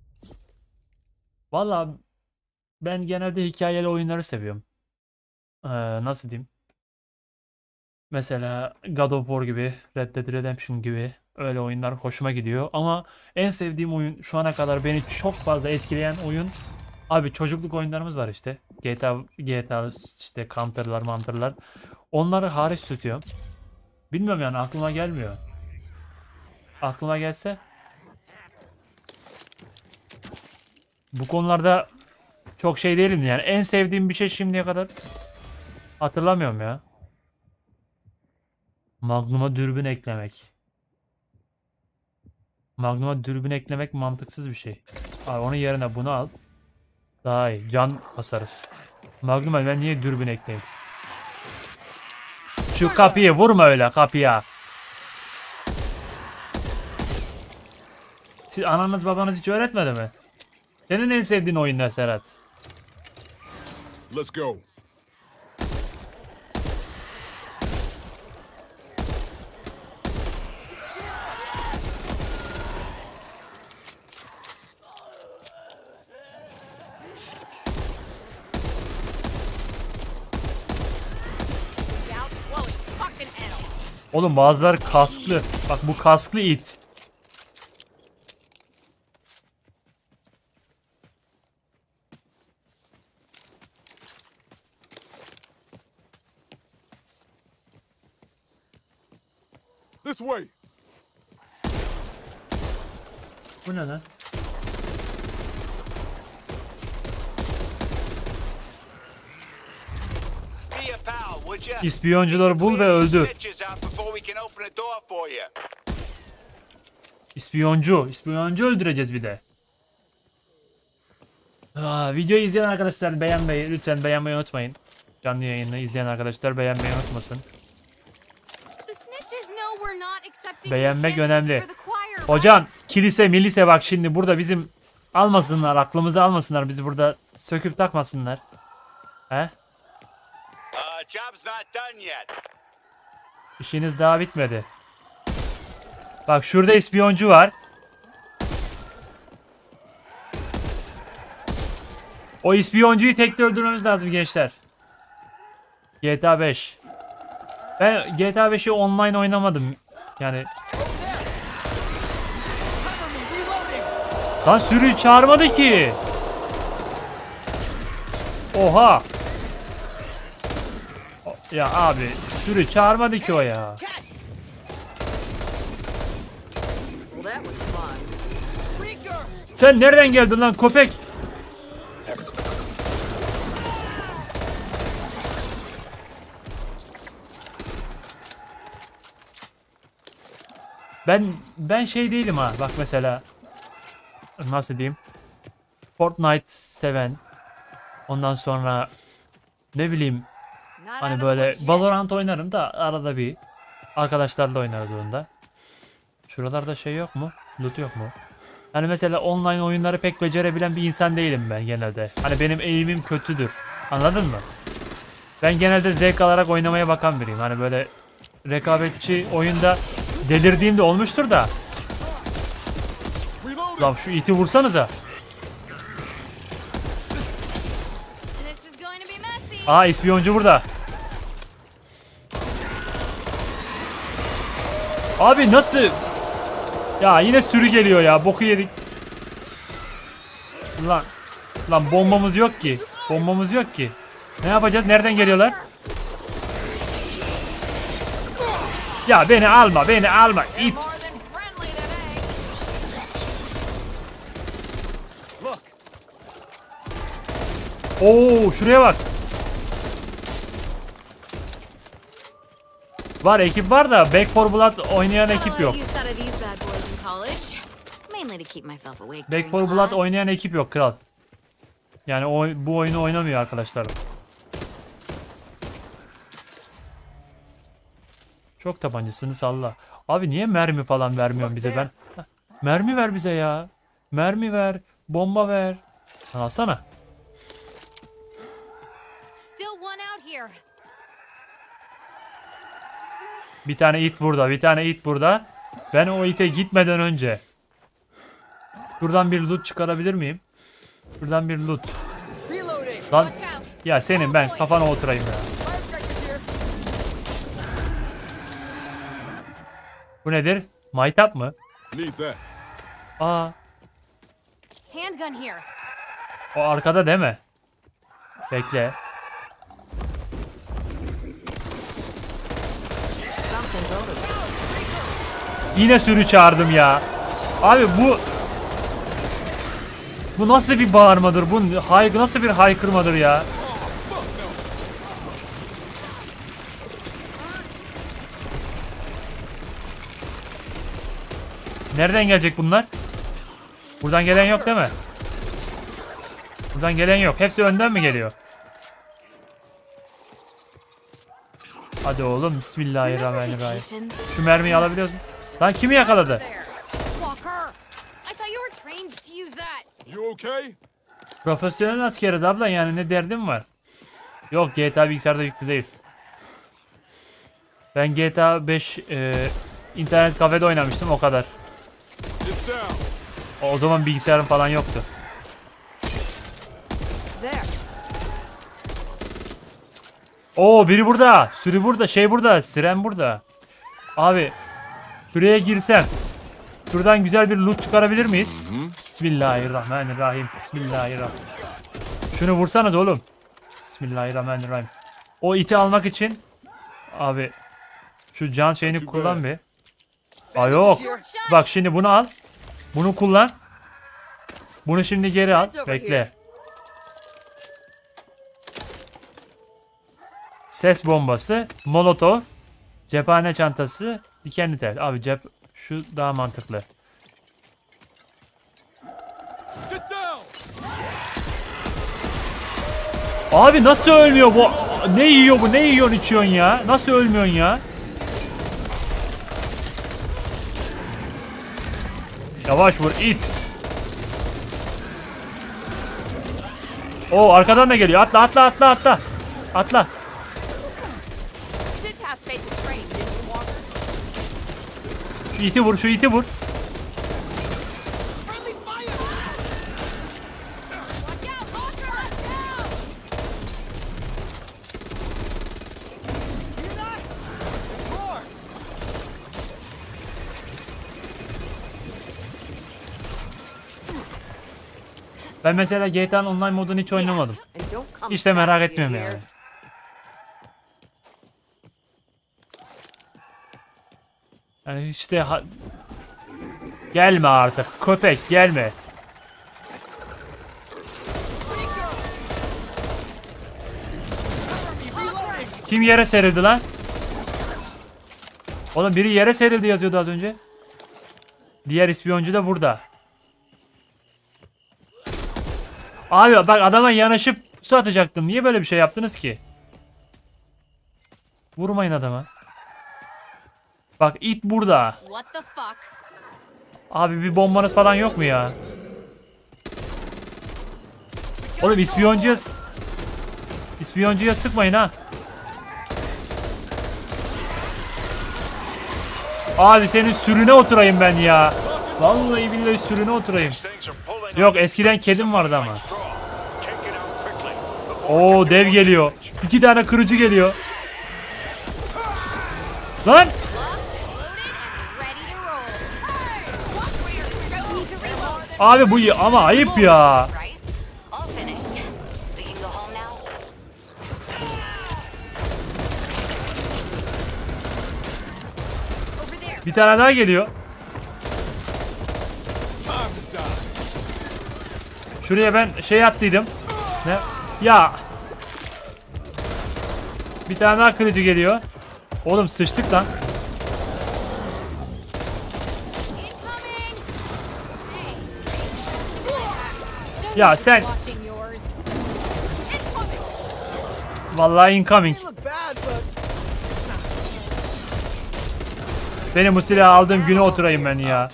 Vallahi ben genelde hikayeli oyunları seviyorum. Nasıl diyeyim? Mesela God of War gibi, Red Dead Redemption gibi öyle oyunlar hoşuma gidiyor. Ama en sevdiğim oyun, şu ana kadar beni çok fazla etkileyen oyun, abi çocukluk oyunlarımız var işte. GTA işte, Counter'lar, Manter'lar. Onları hariç tutuyorum. Bilmiyorum yani, aklıma gelmiyor. Aklıma gelse bu konularda çok şey değilim yani. En sevdiğim bir şey şimdiye kadar hatırlamıyorum ya. Magnum'a dürbün eklemek. Magnum'a dürbün eklemek mantıksız bir şey. Abi onun yerine bunu al. Daha iyi. Can basarız. Magnum'a ben niye dürbün ekleyeyim? Şu kapıyı vurma öyle, kapıya. Siz ananız babanız hiç öğretmedi mi? Senin en sevdiğin oyun ne Serhat? Let's go. Out blow his fucking head off. Oğlum bazıları kasklı. Bak bu kasklı it. This way. Bu ne lan? Be a pal, would ya? İspiyoncuları bul ve öldür. Stitches out before we can open the door for you. İspiyoncu öldüreceğiz bir de. Videoyu izleyen arkadaşlar beğenmeyi, lütfen beğenmeyi unutmayın. Canlı yayını izleyen arkadaşlar beğenmeyi unutmasın. The snitches know we're not accepting Beğenmek candidates önemli. for the choir, right? Hocam kilise milise bak şimdi burada bizim almasınlar, aklımızı almasınlar, bizi burada söküp takmasınlar. He? Job's not done yet. İşiniz daha bitmedi. Bak şurada ispiyoncu var. O ispiyoncuyu tekte öldürmemiz lazım gençler. GTA 5. Ben GTA 5'i online oynamadım. Yani lan sürüyü çağırmadı ki. Oha. Ya abi sürü çağırmadı ki o ya. Sen nereden geldin lan köpek? Ben şey değilim ha. Bak mesela nasıl diyeyim? Fortnite seven. Ondan sonra ne bileyim hani böyle Valorant oynarım da arada bir arkadaşlarla oynarız onda. Şuralarda şey yok mu? Loot yok mu? Hani mesela online oyunları pek becerebilen bir insan değilim ben genelde. Hani benim eğimim kötüdür. Anladın mı? Ben genelde zevk alarak oynamaya bakan biriyim. Hani böyle rekabetçi oyunda delirdiğim de olmuştur da. Lan şu iti vursanıza. Aa, ispiyoncu burada. Abi nasıl? Ya yine sürü geliyor ya. Boku yedik. Lan bombamız yok ki. Bombamız yok ki. Ne yapacağız? Nereden geliyorlar? Ya beni alma, beni alma. İt. Oo, şuraya bak. Var, ekip var da Back 4 Blood oynayan ekip yok. Back 4 Blood oynayan ekip yok kral. Yani bu oyunu oynamıyor arkadaşlarım. Çok tabancasını salla. Abi niye mermi falan vermiyorsun bize ben? Mermi ver bize ya. Mermi ver. Bomba ver. Alsana. Bir tane it burada. Bir tane it burada. Ben o ite gitmeden önce. Şuradan bir loot çıkarabilir miyim? Şuradan bir loot. Lan ya senin ben kafana oturayım ya. Bu nedir? Maytap mı? Aa. O arkada değil mi? Bekle. Yine sürü çağırdım ya. Abi bu nasıl bir bağırmadır? Bu nasıl bir haykırmadır ya? Nereden gelecek bunlar? Buradan gelen yok değil mi? Buradan gelen yok. Hepsi önden mi geliyor? Hadi oğlum, bismillahirrahmanirrahim. Şu mermiyi alabiliyoruz mu? Lan kimi yakaladı? Profesyonel askeriz abla, yani ne derdin var? Yok, GTA bilgisayarda yüklü değil. Ben GTA 5 internet kafede oynamıştım, o kadar. O zaman bilgisayarım falan yoktu. Oo, biri burada. Sürü burada. Şey burada. Siren burada. Abi. Şuraya girsem. Şuradan güzel bir loot çıkarabilir miyiz? Bismillahirrahmanirrahim. Bismillahirrahmanirrahim. Şunu vursanız oğlum. Bismillahirrahmanirrahim. O iti almak için. Abi. Şu can şeyini kullan bir. Aa yok. Bak şimdi bunu al. Bunu kullan. Bunu şimdi geri al. Bekle. Ses bombası, molotov, cephane çantası, dikenli tel. Abi şu daha mantıklı. Abi nasıl ölmüyor bu? Ne yiyor bu? Ne yiyorsun, içiyorsun ya? Nasıl ölmüyorsun ya? Yavaş vur it. Oo, arkadan da geliyor. Atla atla atla atla. Atla. Şu iti vur, şu iti vur. Ben mesela GTA'nın online modunu hiç oynamadım. Hiç de merak etmiyorum yani. Yani işte gelme artık köpek, gelme. Kim yere serildi lan? Oğlum biri yere serildi yazıyordu az önce. Diğer ispiyoncu da burada. Abi bak adama yanaşıp su atacaktım. Niye böyle bir şey yaptınız ki? Vurmayın adama. Bak it burada. What the fuck? Abi bir bombanız falan yok mu ya? Oğlum İspiyoncuya sıkmayın ha. Abi senin sürüne oturayım ben ya. Vallahi billahi sürüne oturayım. Yok eskiden kedim vardı ama. Oo dev geliyor. 2 tane kırıcı geliyor. Lan! Abi bu ama ayıp ya. Bir tane daha geliyor. Şuraya ben şey attıydım. Ne? Ya. Bir tane daha kılıcı geliyor. Oğlum sıçtık lan. Ya sen. Vallahi incoming. Benim bu silahı aldığım güne oturayım ben ya.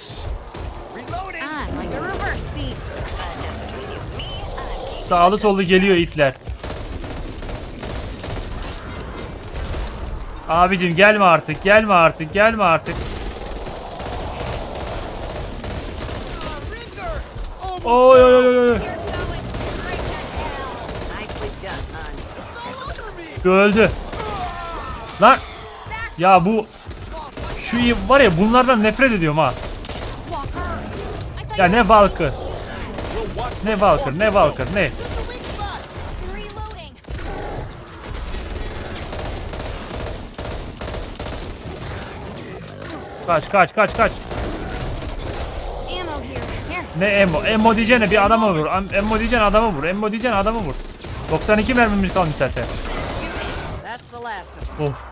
Sağlı sollu geliyor itler. Abicim gelme artık, gelme artık, gelme artık. Oy oy oy oy. Öldü. Lan. Ya bu şu var ya bunlardan nefret ediyorum ha. Ya ne Valkır. Ne Valkır, ne Valkır, ne? Kaç kaç kaç kaç. Ne emmo? Emmo diyeceğine bir adama vur. Emmo diyeceğine adama vur. Emmo diyeceğine adama vur. 92 mermimiz kalmış zaten. Of.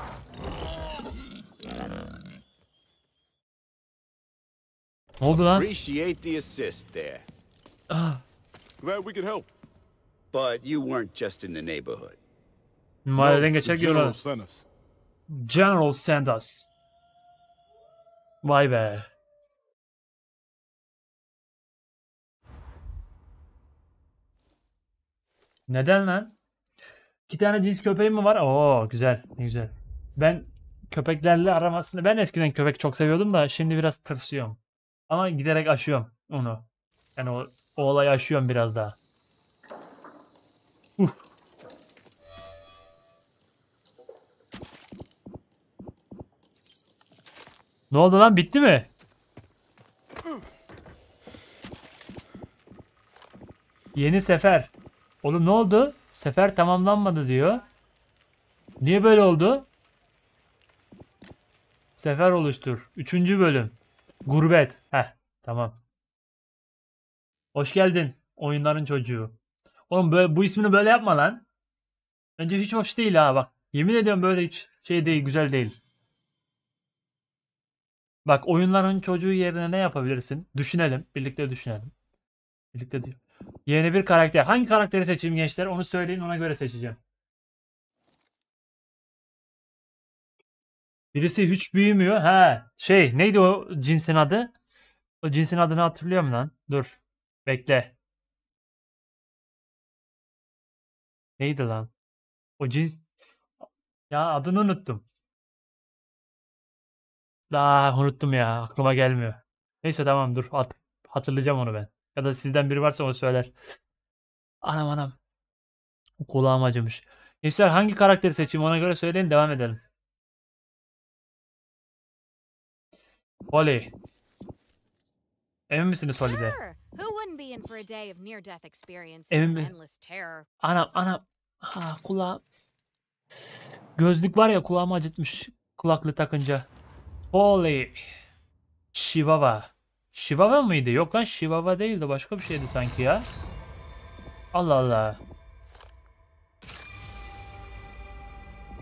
Ne oldu lan? Appreciate the assist there. Glad we could help. But you weren't just in the neighborhood. Mahalleden geçer gibi General olan. sent us. General sent us. Vay be. Neden lan? 2 tane cins köpeğim mi var? Oo güzel, ne güzel. Ben köpeklerle aramasını ben eskiden köpek çok seviyordum da şimdi biraz tırsıyorum. Ama giderek aşıyorum onu. Yani o olayı aşıyorum biraz daha. Ne oldu lan? Bitti mi? Yeni sefer. Oğlum ne oldu? Sefer tamamlanmadı diyor. Niye böyle oldu? Sefer oluştur. 3. bölüm. Gurbet. Heh, tamam. Hoş geldin oyunların çocuğu. Oğlum böyle, bu ismini böyle yapma lan. Bence hiç hoş değil ha bak. Yemin ediyorum böyle hiç şey değil, güzel değil. Bak oyunların çocuğu yerine ne yapabilirsin? Düşünelim. Birlikte düşünelim. Birlikte diyor. Yeni bir karakter. Hangi karakteri seçeyim gençler? Onu söyleyin, ona göre seçeceğim. Birisi hiç büyümüyor. He. Şey neydi o cinsin adı? O cinsin adını hatırlıyorum lan. Dur. Bekle. Neydi lan? O cins. Ya adını unuttum. Daha unuttum ya. Aklıma gelmiyor. Neyse tamam dur. Hatırlayacağım onu ben. Ya da sizden biri varsa o söyler. Anam anam. Kulağım acımış. Gençler hangi karakteri seçeyim ona göre söyleyin devam edelim. Holly. Emin misiniz Holly'de? Emin mi? Anam anam. Ha kulağım. Gözlük var ya kulağımı acıtmış. Kulaklığı takınca. Holly. Chihuahua. Chihuahua mıydı? Yok lan Chihuahua değildi. Başka bir şeydi sanki ya. Allah Allah.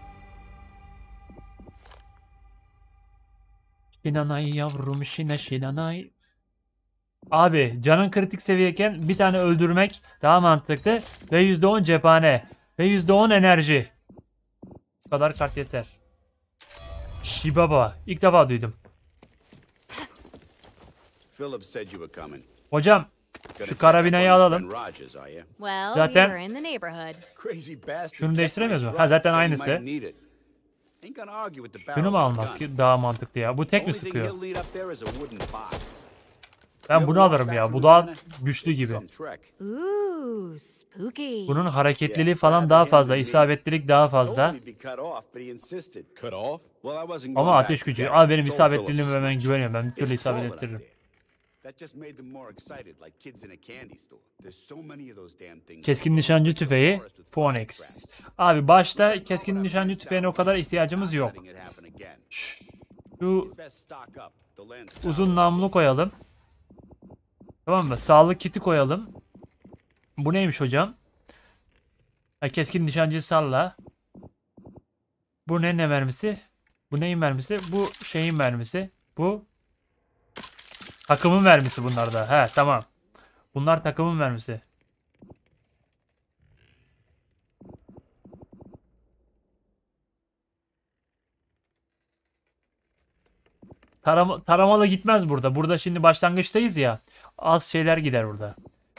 Şinanay yavrum şinanay. Abi canın kritik seviyeyken bir tane öldürmek daha mantıklı. Ve %10 cephane. Ve %10 enerji. Bu kadar kart yeter. Shibaba. İlk defa duydum. Philip said you were coming. Hocam şu karabinayı alalım. Rogers, are you? Well, Zaten- we were in the neighborhood. Crazy bastard. Şunu değiştiremiyoruz mu? Rogers Ha, zaten said you aynısı. might need it. Ain't gonna argue with the barrel Şunu mu of a almak gun. daha mantıklı ya? Bu tek mi Only thing sıkıyor? he'll lead up there is a wooden box. Ben bunu alırım ya. Bu daha güçlü gibi. Some trick. Ooh, spooky. Bunun hareketliliği falan daha fazla. İsabetlilik daha fazla. Told me to be cut off, but he insisted. Cut off? Well, I wasn't Ama going ateş back gücü. to Abi benim Told isabetliliğime Phillips. ben güveniyorum. Ben bir türlü It's isabet cold out ettiririm. there. That just made them more excited, like kids in a candy store. There's so many of those damn things. Keskin nişancı tüfeği. Phoenix. Abi başta keskin nişancı tüfeğine o kadar ihtiyacımız yok. Letting it happen again. Şu Best stock up. The land's uzun namlu koyalım. Tamam mı? Sağlık kiti koyalım. Bu neymiş hocam? Ha, keskin nişancıyı salla. Bu ne mermisi? Bu neyin mermisi? Bu şeyin mermisi. Bu takımın mermisi bunlar da. He tamam. Bunlar takımın mermisi. Taramalı gitmez burada. Burada şimdi başlangıçtayız ya. Az şeyler gider burada.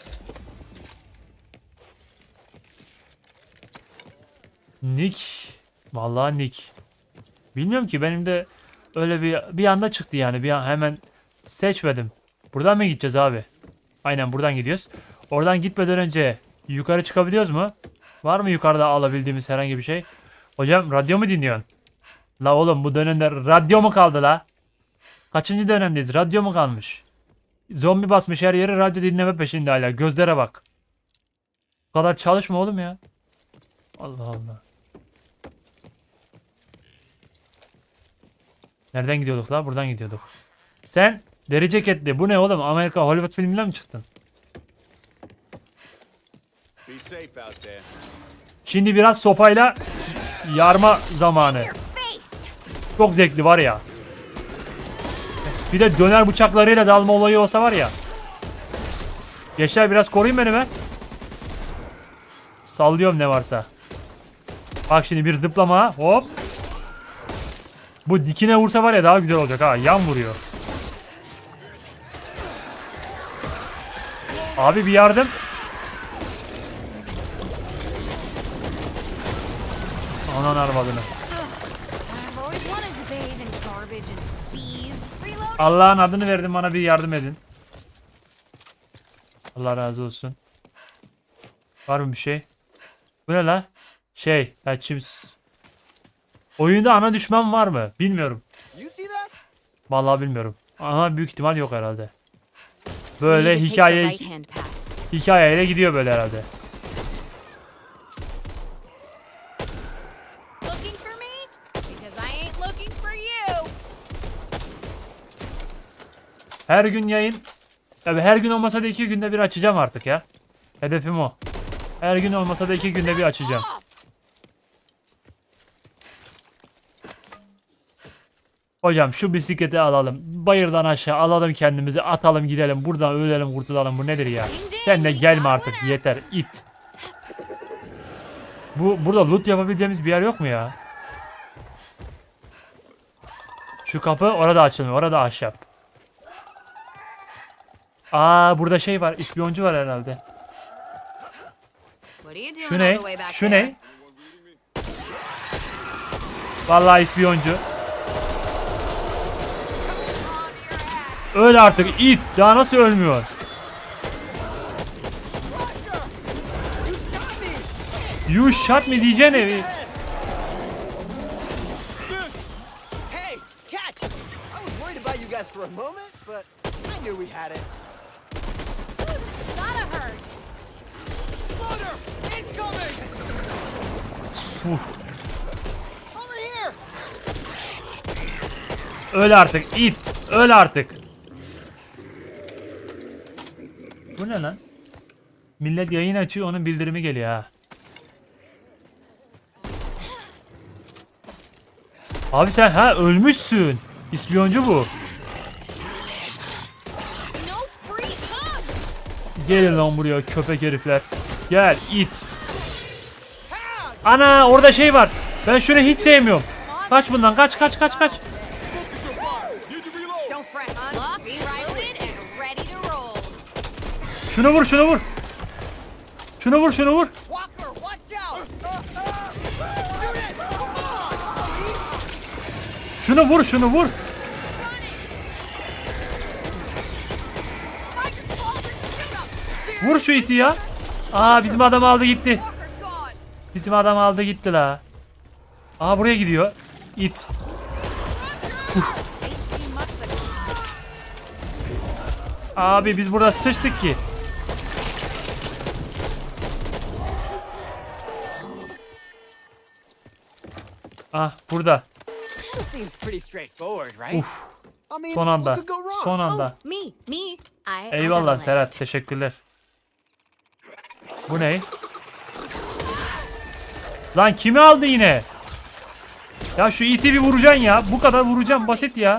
Nick. Vallahi Nick. Bilmiyorum ki benim de öyle bir anda çıktı yani. Bir an hemen seçmedim. Buradan mı gideceğiz abi? Aynen buradan gidiyoruz. Oradan gitmeden önce yukarı çıkabiliyoruz mu? Var mı yukarıda alabildiğimiz herhangi bir şey? Hocam radyo mu dinliyorsun? La oğlum bu dönemde radyo mu kaldı la? Kaçıncı dönemdeyiz? Radyo mu kalmış? Zombi basmış her yere, radyo dinleme peşinde hala. Gözlere bak. Bu kadar çalışma oğlum ya. Allah Allah. Nereden gidiyorduk la? Buradan gidiyorduk. Sen deri ceketli. Bu ne oğlum? Amerika Hollywood filminden mi çıktın? Be safe out there. Şimdi biraz sopayla yarma zamanı. Çok zevkli var ya. Bir de döner bıçaklarıyla dalma olayı olsa var ya. Gençler biraz koruyun beni be. Sallıyorum ne varsa. Bak şimdi bir zıplama. Hop. Bu dikine vursa var ya daha güzel olacak ha. Yan vuruyor. Abi bir yardım. Anan arvadını. I've always wanted to bathe in garbage and bees. Reload. Allah'ın adını verdim, bana bir yardım edin. Allah razı olsun. Var mı bir şey? Bu ne la? Ya chips. Oyunda ana düşman var mı? Bilmiyorum. You see that? Vallahi bilmiyorum. Ama büyük ihtimal yok herhalde. We Böyle need to take the hikaye right hand path. hikayeyle gidiyor böyle herhalde. Looking for me? Because I ain't looking for you. Her gün yayın. Tabii her gün olmasa da 2 günde bir açacağım artık ya. Hedefim o. Her gün olmasa da 2 günde bir açacağım. Hocam şu bisikleti alalım. Bayırdan aşağı alalım kendimizi. Atalım gidelim. Buradan ölelim kurtulalım. Bu nedir ya? Sen de gelme artık. Yeter. İt. Burada loot yapabileceğimiz bir yer yok mu ya? Şu kapı orada açılmıyor. Orada ahşap. Aa burada şey var. İspiyoncu var herhalde. What are you doing Şu all ne? the way back Şu there? ne? Vallahi ispiyoncu. Öl artık it. Daha nasıl ölmüyor? You shot me diyeceğin evi. Hey, catch! I was worried about you guys for a moment, but I knew we had it. Gotta hurt. Loader! Incoming! Uf. Over here! Öl artık it. Öl artık. Bu ne lan? Millet yayın açıyor, onun bildirimi geliyor ha. Abi sen ölmüşsün. İspiyoncu bu. No free hugs. Gelin lan buraya köpek herifler. Gel it. Ana orada şey var. Ben şunu hiç sevmiyorum. Kaç bundan kaç. Don't fret, hon. Locked, loaded, and ready to roll. Şunu vur. Şunu vur. Walker, watch out! Şunu vur. Vur şu iti ya. Aa bizim adam aldı gitti. Walker's gone. Bizim adam aldı gitti la. Aa buraya gidiyor. İt. Ain't seen much that Abi biz burada sıçtık ki. Ah burada. This seems pretty straightforward, right? Uf. I mean, Son anda. what could go wrong? Son anda. Me. I got Eyvallah the Serhat. list. Teşekkürler. Bu ne? Lan kimi aldı yine? Ya şu iti bir vuracaksın ya. Bu kadar vuracağım. Basit ya.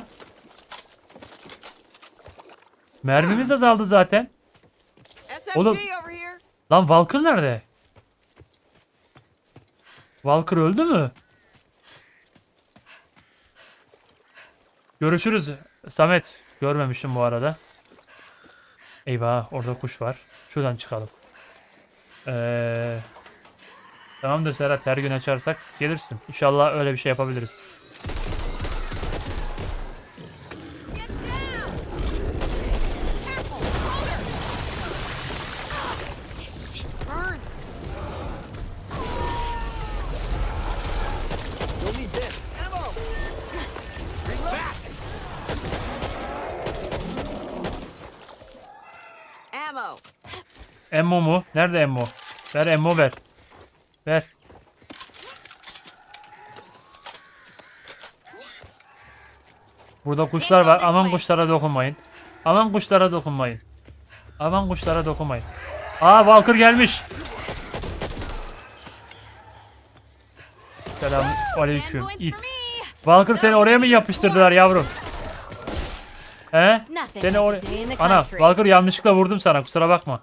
Mermimiz azaldı zaten. SMG Oğlum. over here. Lan Walker nerede? Walker öldü mü? Görüşürüz Samet. Görmemişim bu arada. Eyvah orada kuş var. Şuradan çıkalım. Tamamdır Serhat, her gün açarsak gelirsin. İnşallah öyle bir şey yapabiliriz. This shit burns. You'll need this. Ammo! Reload! Ammo. Emmo mu? Nerede Emmo? Ver Emmo ver. Ver. Burada kuşlar var. Aman kuşlara dokunmayın. Aman kuşlara dokunmayın. Aman kuşlara dokunmayın. Aa Walker gelmiş. Selam aleyküm. Points İt. for me. Walker seni oraya mı yapıştırdılar yavrum? He? Nothing Seni like oraya... a day in the Ana country. Walker yanlışlıkla vurdum sana, kusura bakma.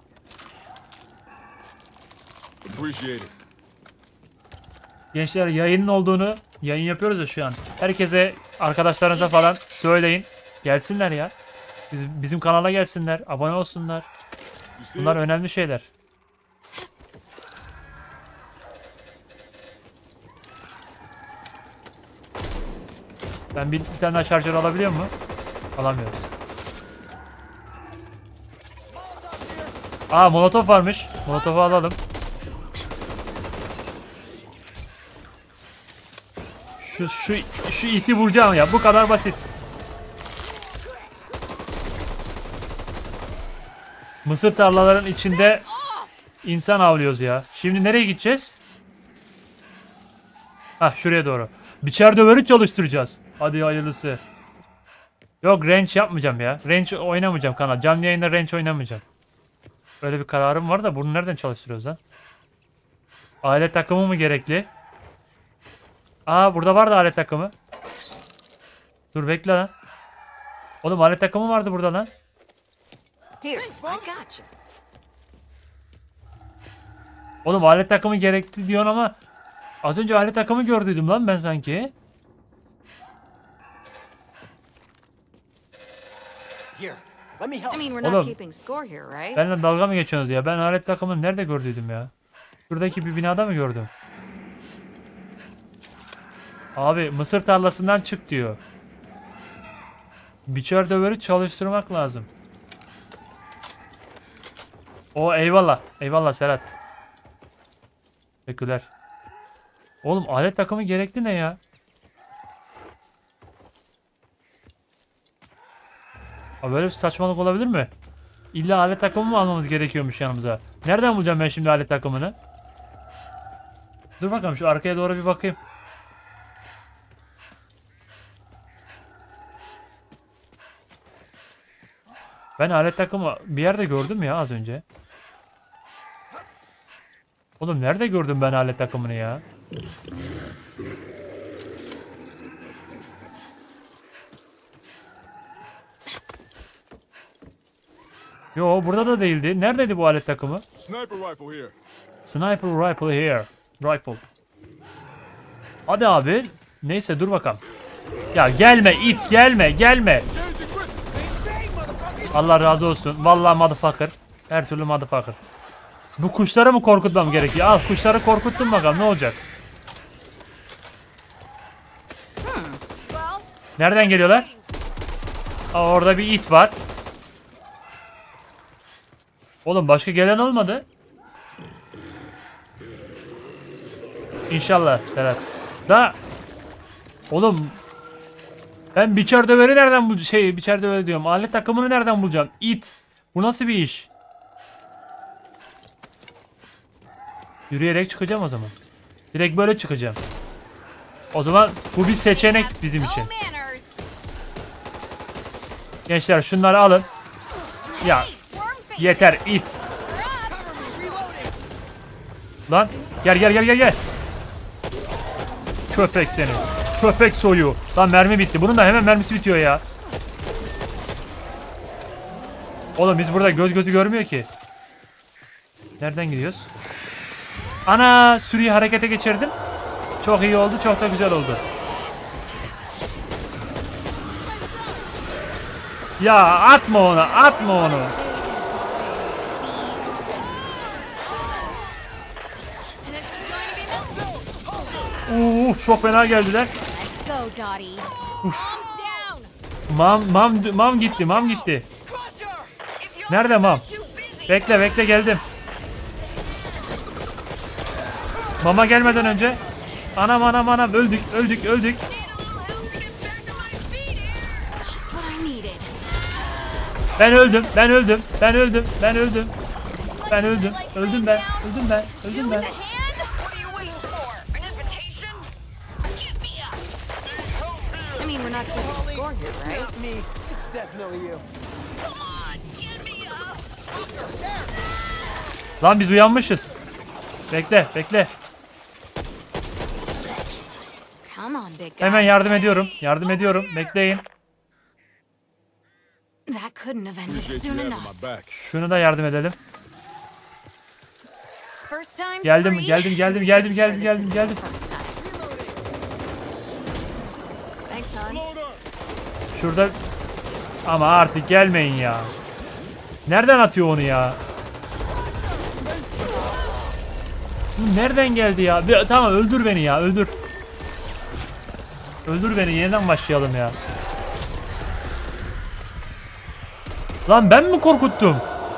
Appreciate it. Gençler yayının olduğunu, yayın yapıyoruz ya şu an. Herkese, arkadaşlarınıza falan söyleyin. Gelsinler ya. Bizim kanala gelsinler. Abone olsunlar. Bunlar önemli şeyler. Ben bir tane daha şarjör alabiliyor muyum? Alamıyoruz. Aa molotof varmış. Molotofu alalım. Şu iti vuracağım ya. Bu kadar basit. Mısır tarlaların içinde insan avlıyoruz ya. Şimdi nereye gideceğiz? Hah şuraya doğru. Biçer döveri çalıştıracağız. Hadi hayırlısı. Yok range yapmayacağım ya. Range oynamayacağım kanal. Canlı yayında range oynamayacağım. Böyle bir kararım var da bunu nereden çalıştırıyoruz lan? Aile takımı mı gerekli? Aa burada vardı alet takımı. Dur bekle lan. Oğlum alet takımı vardı burada lan. Here, I got you. Oğlum alet takımı gerekli diyorsun ama az önce alet takımı gördüydüm lan ben sanki. Here, let me help. I mean, we're Oğlum. not keeping score here, right? Benimle dalga mı geçiyorsunuz ya? Ben alet takımını nerede gördüydüm ya? Şuradaki bir binada mı gördüm? Abi mısır tarlasından çık diyor. Biçer döveri çalıştırmak lazım. O eyvallah. Eyvallah Serhat. Teşekkürler. Oğlum alet takımı gerekli ne ya? Abi böyle bir saçmalık olabilir mi? İlla alet takımı mı almamız gerekiyormuş yanımıza? Nereden bulacağım ben şimdi alet takımını? Dur bakalım şu arkaya doğru bir bakayım. Ben alet takımı bir yerde gördüm ya az önce. Oğlum nerede gördüm ben alet takımını ya? Yo burada da değildi. Neredeydi bu alet takımı? Sniper rifle here. Sniper rifle here. Rifle. Hadi abi. Neyse dur bakalım. Ya gelme it gelme. Allah razı olsun. Vallahi motherfucker. Her türlü motherfucker. Bu kuşları mı korkutmam gerekiyor? Al kuşları korkuttun bakalım ne olacak? Nereden geliyorlar? Aa, orada bir it var. Oğlum başka gelen olmadı. İnşallah Serhat. Da oğlum ben biçer döveri nereden bulacağım? Biçer döveri diyorum. Alet takımını nereden bulacağım? İt. Bu nasıl bir iş? Yürüyerek çıkacağım o zaman. Direkt böyle çıkacağım. O zaman bu bir seçenek bizim için. Gençler şunları alın. Ya yeter it. Lan gel. Köpek seni. Köpek soyu. Lan mermi bitti. Bunun da hemen mermisi bitiyor ya. Oğlum biz burada göz görmüyor ki. Nereden gidiyoruz? Ana sürüyü harekete geçirdim. Çok iyi oldu. Çok da güzel oldu. Ya atma onu. Çok fena geldiler. Mam gitti. Nerede mam? Bekle geldim. Mama gelmeden önce. Anam öldük. Ben öldüm. I mean, we're not keeping score here, right? Not me. It's definitely you. Lan biz uyanmışız. Bekle. Come on, big guy. Hemen yardım ediyorum. Bekleyin. That couldn't have ended Appreciate soon you having enough. my back. Şunu da yardım edelim. First time Geldim. Thanks, son. Şurada ama artık gelmeyin ya. Nereden atıyor onu ya? Bu nereden geldi ya? Tamam öldür beni ya, öldür. Öldür beni, yeniden başlayalım ya. Lan ben mi korkuttum?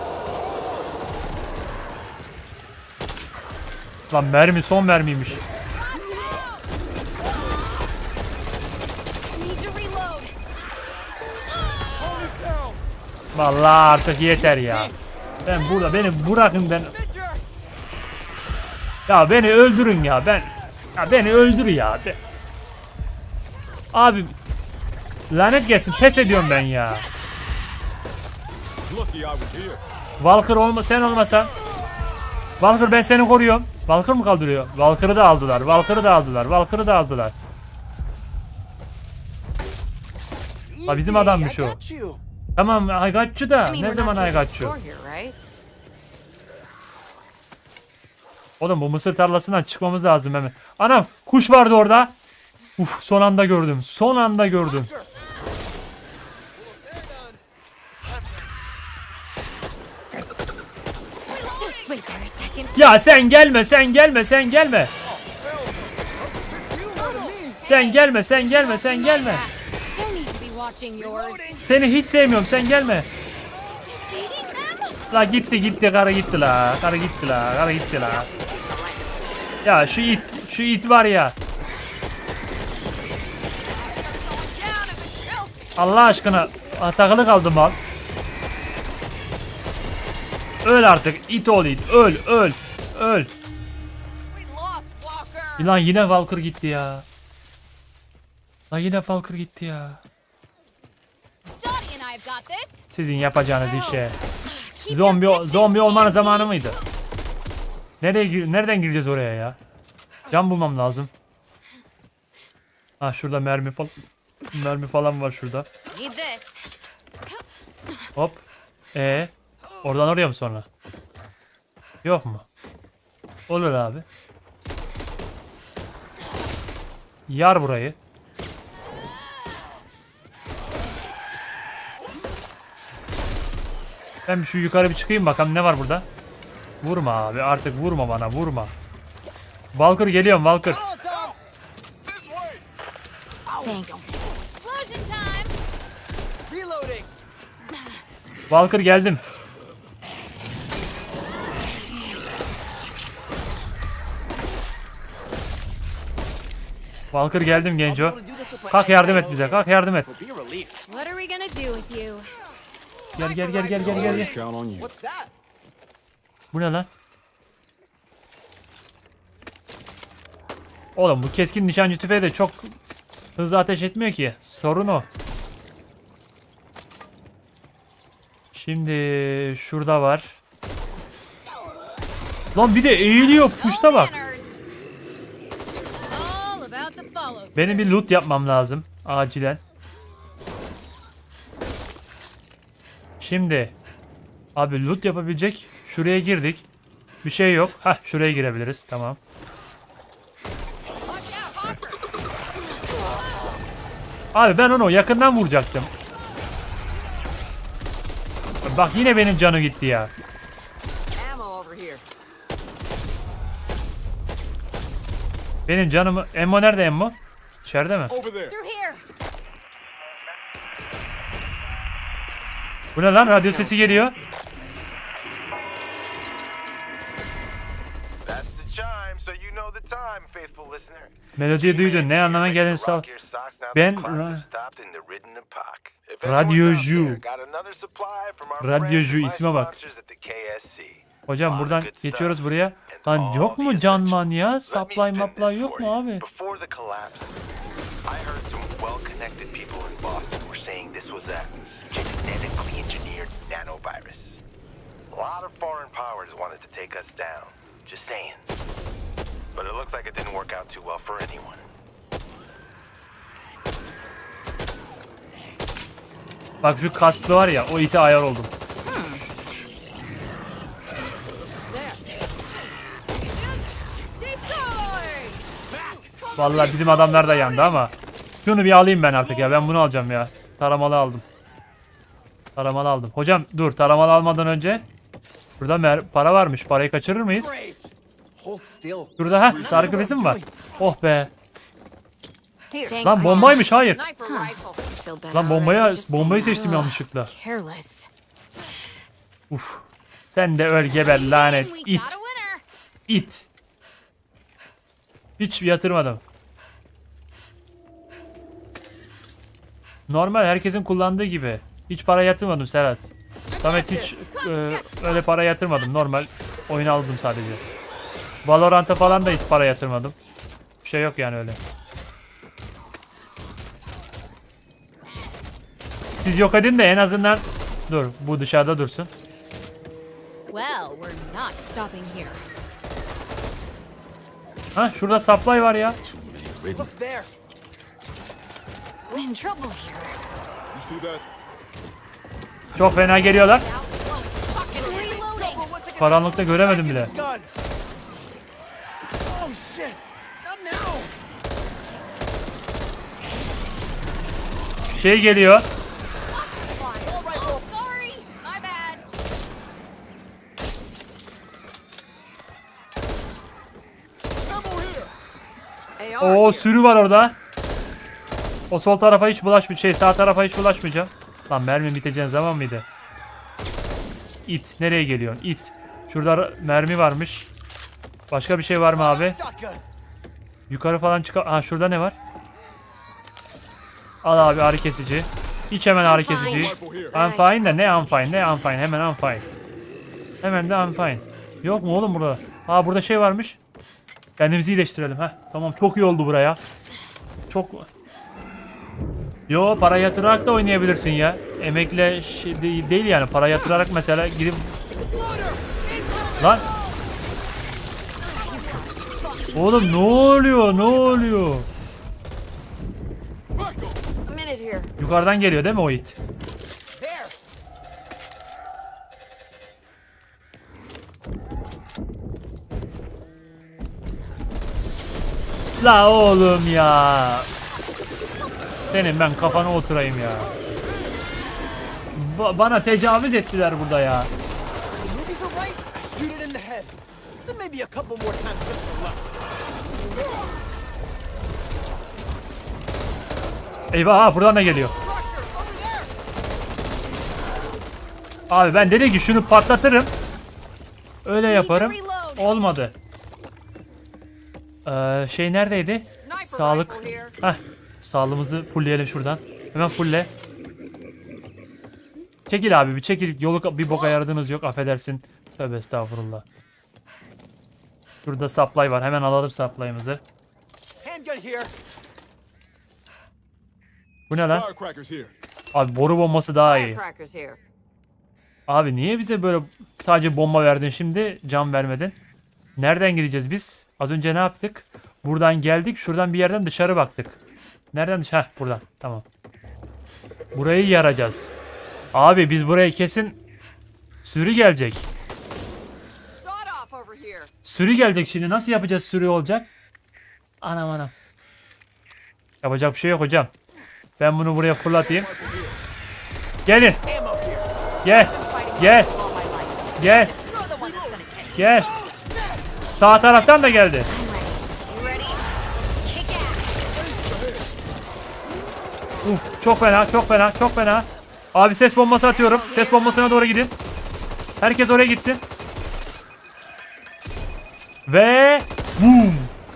Lan mermi son mermiymiş. Vallahi artık yeter ya. Ben burada, beni bırakın ben. Ya beni öldürün ya, beni öldür ya. Abi lanet gelsin, pes ediyorum ben ya. Valkyr sen olmasan. Valkyr ben seni koruyorum. Valkyr mı kaldırıyor? Valkyr'ı da aldılar. Ha bizim adammış o. Tamam Aygatçı da. Ne zaman Aygatçı? Oğlum bu mısır tarlasından çıkmamız lazım hemen. Anam kuş vardı orada. Uf son anda gördüm. Ya sen gelme. Sen gelme. Seni hiç sevmiyorum. Sen gelme. La gitti. Karı gitti la. Ya şu it var ya. Allah aşkına takılı kaldım al. Öl artık. İt ol it. Öl. Lan yine Valkyr gitti ya. Sizin yapacağınız işe. Zombi olmanın zamanı mıydı? Nereden gireceğiz oraya ya? Can bulmam lazım. Ha şurada mermi falan var şurada. Hop. Oradan oraya mı sonra? Yok mu? Olur abi. Yar burayı. Ben şu yukarı bir çıkayım bakalım ne var burada. Vurma abi artık vurma bana vurma. Walker geliyorum Walker. Thanks. Reloading. Walker geldim. Walker geldim genco. Kalk yardım et bize kalk yardım et. Be a relief. What are we gonna do with you? Gel. What's that? Bu ne lan? Oğlum bu keskin nişancı tüfeği de çok hızlı ateş etmiyor ki. Sorun o. Şimdi şurada var. Lan bir de eğiliyor. Puşta bak. Benim bir loot yapmam lazım. Acilen. Şimdi. Abi loot yapabilecek. Şuraya girdik. Bir şey yok. Hah şuraya girebiliriz. Tamam. Abi ben onu yakından vuracaktım. Bak yine benim canım gitti ya. Ammo over here. Benim canımı... Emmo nerede Emmo? İçeride mi? Through here. Bu ne lan? Radyo sesi geliyor. Melodiyi duydun. Ne anlama geldiğini sağ. Ben radyocu. Radyocu isme bak. Hocam buradan geçiyoruz buraya. Lan yok mu canman ya? Supply maplay yok mu abi? But it looks like it didn't work out too well for anyone. Bak şu kaslı var ya, o ite ayar oldum. Vallahi bizim adamlar da yandı ama. Şunu bir alayım ben artık ya. Ben bunu alacağım ya. Taramalı aldım. Taramalı aldım. Hocam dur, taramalı almadan önce burada para varmış. Parayı kaçırır mıyız? Şurada ha sarı kafesi mi var? Oh be. Lan bombaymış, hayır. Lan bombayı seçtim yanlışlıkla. Uf. Sen de öl geber lanet it. İt. Hiç yatırmadım. Normal herkesin kullandığı gibi. Hiç para yatırmadım Serhat. Samet hiç öyle para yatırmadım. Normal oyun aldım sadece. Valorant'a falan da hiç para yatırmadım. Bir şey yok yani öyle. Siz yok edin de en azından dur bu dışarıda dursun. Ha şurada supply var ya. Çok fena geliyorlar. Karanlıkta göremedim bile. Şey geliyor. Oo sürü var orada. O sol tarafa hiç bulaşmayacağım. Sağ tarafa hiç bulaşmayacağım. Lan mermi biteceğin zaman mıydı? İt nereye geliyorsun? İt. Şurada mermi varmış. Başka bir şey var mı abi? Yukarı falan çıkar. Ha şurada ne var? Al abi ağrı kesici. İç hemen ağrı kesici. I'm fine de ne I'm fine ne I'm fine. Hemen I'm fine. Hemen de I'm fine. Yok mu oğlum burada? Ha burada şey varmış. Kendimizi iyileştirelim. Heh, tamam çok iyi oldu buraya. Çok... Yo para yatırarak da oynayabilirsin ya. Emekle şey değil yani. Para yatırarak mesela gidip... Lan! Oğlum ne oluyor? Ne oluyor? Yukarıdan geliyor değil mi o it? La oğlum ya. Senin ben kafana oturayım ya. Bana tecavüz ettiler burada ya. The movies are right. Shoot it in the head. Then maybe a couple more times just for luck. Eyvah, ha, buradan ne geliyor? Abi ben dedim ki şunu patlatırım. Öyle yaparım. Olmadı. Şey neredeydi? Sağlık. Heh. Sağlığımızı fullleyelim şuradan. Hemen fullle. Çekil abi, bir çekil. Yolu bir boka yaradığınız yok, affedersin. Tövbe estağfurullah. Şurada supply var. Hemen alalım supply'ımızı. Handgun here. Bu ne lan? Abi boru bombası daha iyi. Firecrackers here. Abi niye bize böyle sadece bomba verdin şimdi, can vermedin? Nereden gideceğiz biz? Az önce ne yaptık? Buradan geldik, şuradan bir yerden dışarı baktık. Nereden dışarı? Heh, buradan. Tamam. Burayı yaracağız. Abi biz buraya kesin sürü gelecek. Sawed off over here. Sürü gelecek şimdi. Nasıl yapacağız, sürü olacak? Anam anam. Yapacak bir şey yok hocam. Ben bunu buraya fırlatayım. Gelin. Gel. Gel. Gel. You're the one that's gonna catch. Gel. Sağ taraftan da geldi. You ready? Kick ass. Uf, çok fena, çok fena, çok fena. Abi ses bombası atıyorum. Ses bombasına doğru gidin. Herkes oraya gitsin. Ve boom.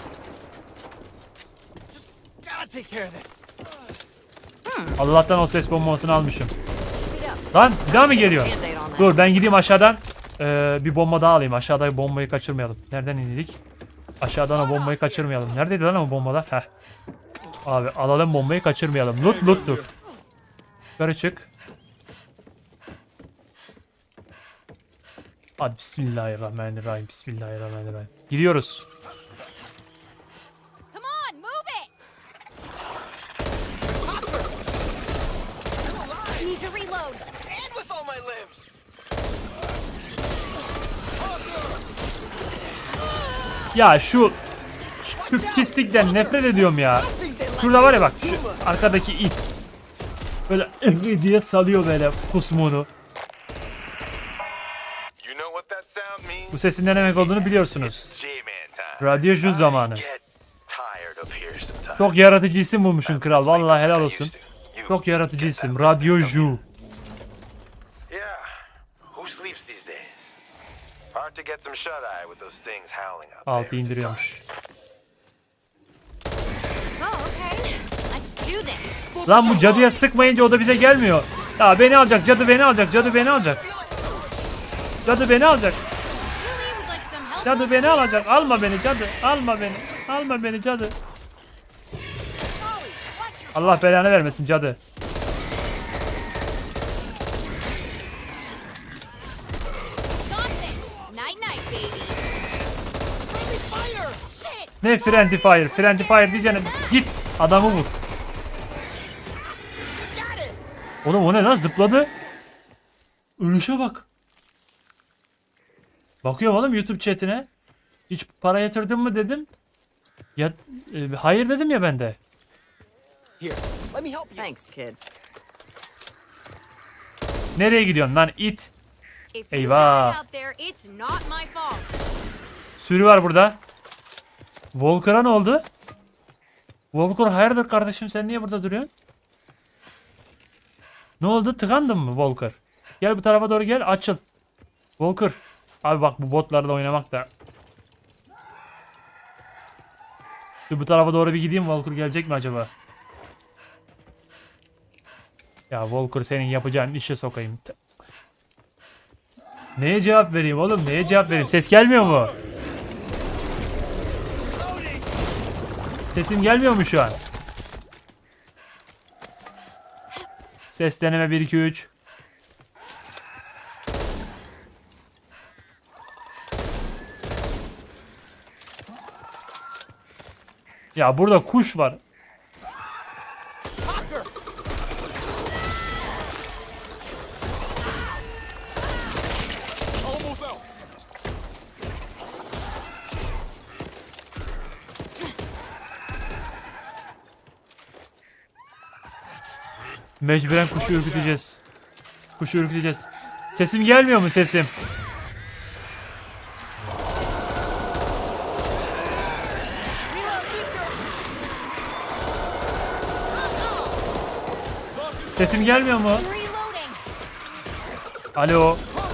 Gotta take care of this. Allah'tan o ses bombasını almışım. Lan bir daha mı geliyor? Band-aid on that. Dur ben gideyim aşağıdan. Bir bomba daha alayım. Aşağıda bombayı kaçırmayalım. Nereden indik? Aşağıdan o bombayı kaçırmayalım. Neredeydi lan o bombalar? Heh. Abi alalım bombayı, kaçırmayalım. Loot dur. Yukarı çık. Hadi bismillahirrahmanirrahim. Bismillahirrahmanirrahim. Gidiyoruz. Come on, move it! I need to reload. And with all my limbs. Ya şu pislikten nefret ediyorum ya. Şurada var ya bak, şu arkadaki it. Böyle diye salıyor böyle kusmuğunu. You know what that sound means? Bu sesin ne demek olduğunu biliyorsunuz. J-Man time. Radyocu zamanı. Get tired of here sometimes. Çok yaratıcı isim bulmuşsun kral. Vallahi helal olsun. Çok yaratıcı isim. Radyocu. Yeah. Who sleeps these days? Hard to get some shut eye with those things howling out Altı there. indiriyormuş. Oh, okay. Let's do this. Lan bu cadıya sıkmayınca o da bize gelmiyor. Ya beni alacak, cadı beni alacak, cadı beni alacak. Cadı beni alacak. Really would like some help. Cadı beni alacak. Alma beni cadı. Alma beni. Alma beni cadı. Allah belanı vermesin cadı. Got this. Night night, baby. Shit. Ne friendly fire? Friendly fire diyeceğine git adamı vur. Oğlum o ne lan, zıpladı. Ölüşe bak. Bakıyorum oğlum YouTube chatine. Hiç para yatırdın mı dedim. Ya hayır dedim ya ben de. Here, let me help you. Thanks, kid. Nereye gidiyorsun lan it? If you Eyvah. die out there, it's not my fault. Sürü var burada. Volker'a ne oldu? Volker hayırdır kardeşim, sen niye burada duruyorsun? Ne oldu, tıkandın mı Volker? Gel bu tarafa doğru gel, açıl. Volker. Abi bak bu botlarla oynamak da. Dur bu tarafa doğru bir gideyim, Volker gelecek mi acaba? Ya Volker senin yapacağın işe sokayım. Neye cevap vereyim oğlum, neye cevap vereyim? Ses gelmiyor mu? Sesim gelmiyor mu şu an? Ses deneme 1 2 3. Ya burada kuş var. Mecburen kuşu ürküteceğiz. Kuşu ürküteceğiz. Sesim gelmiyor mu sesim? Sesim gelmiyor mu? Alo.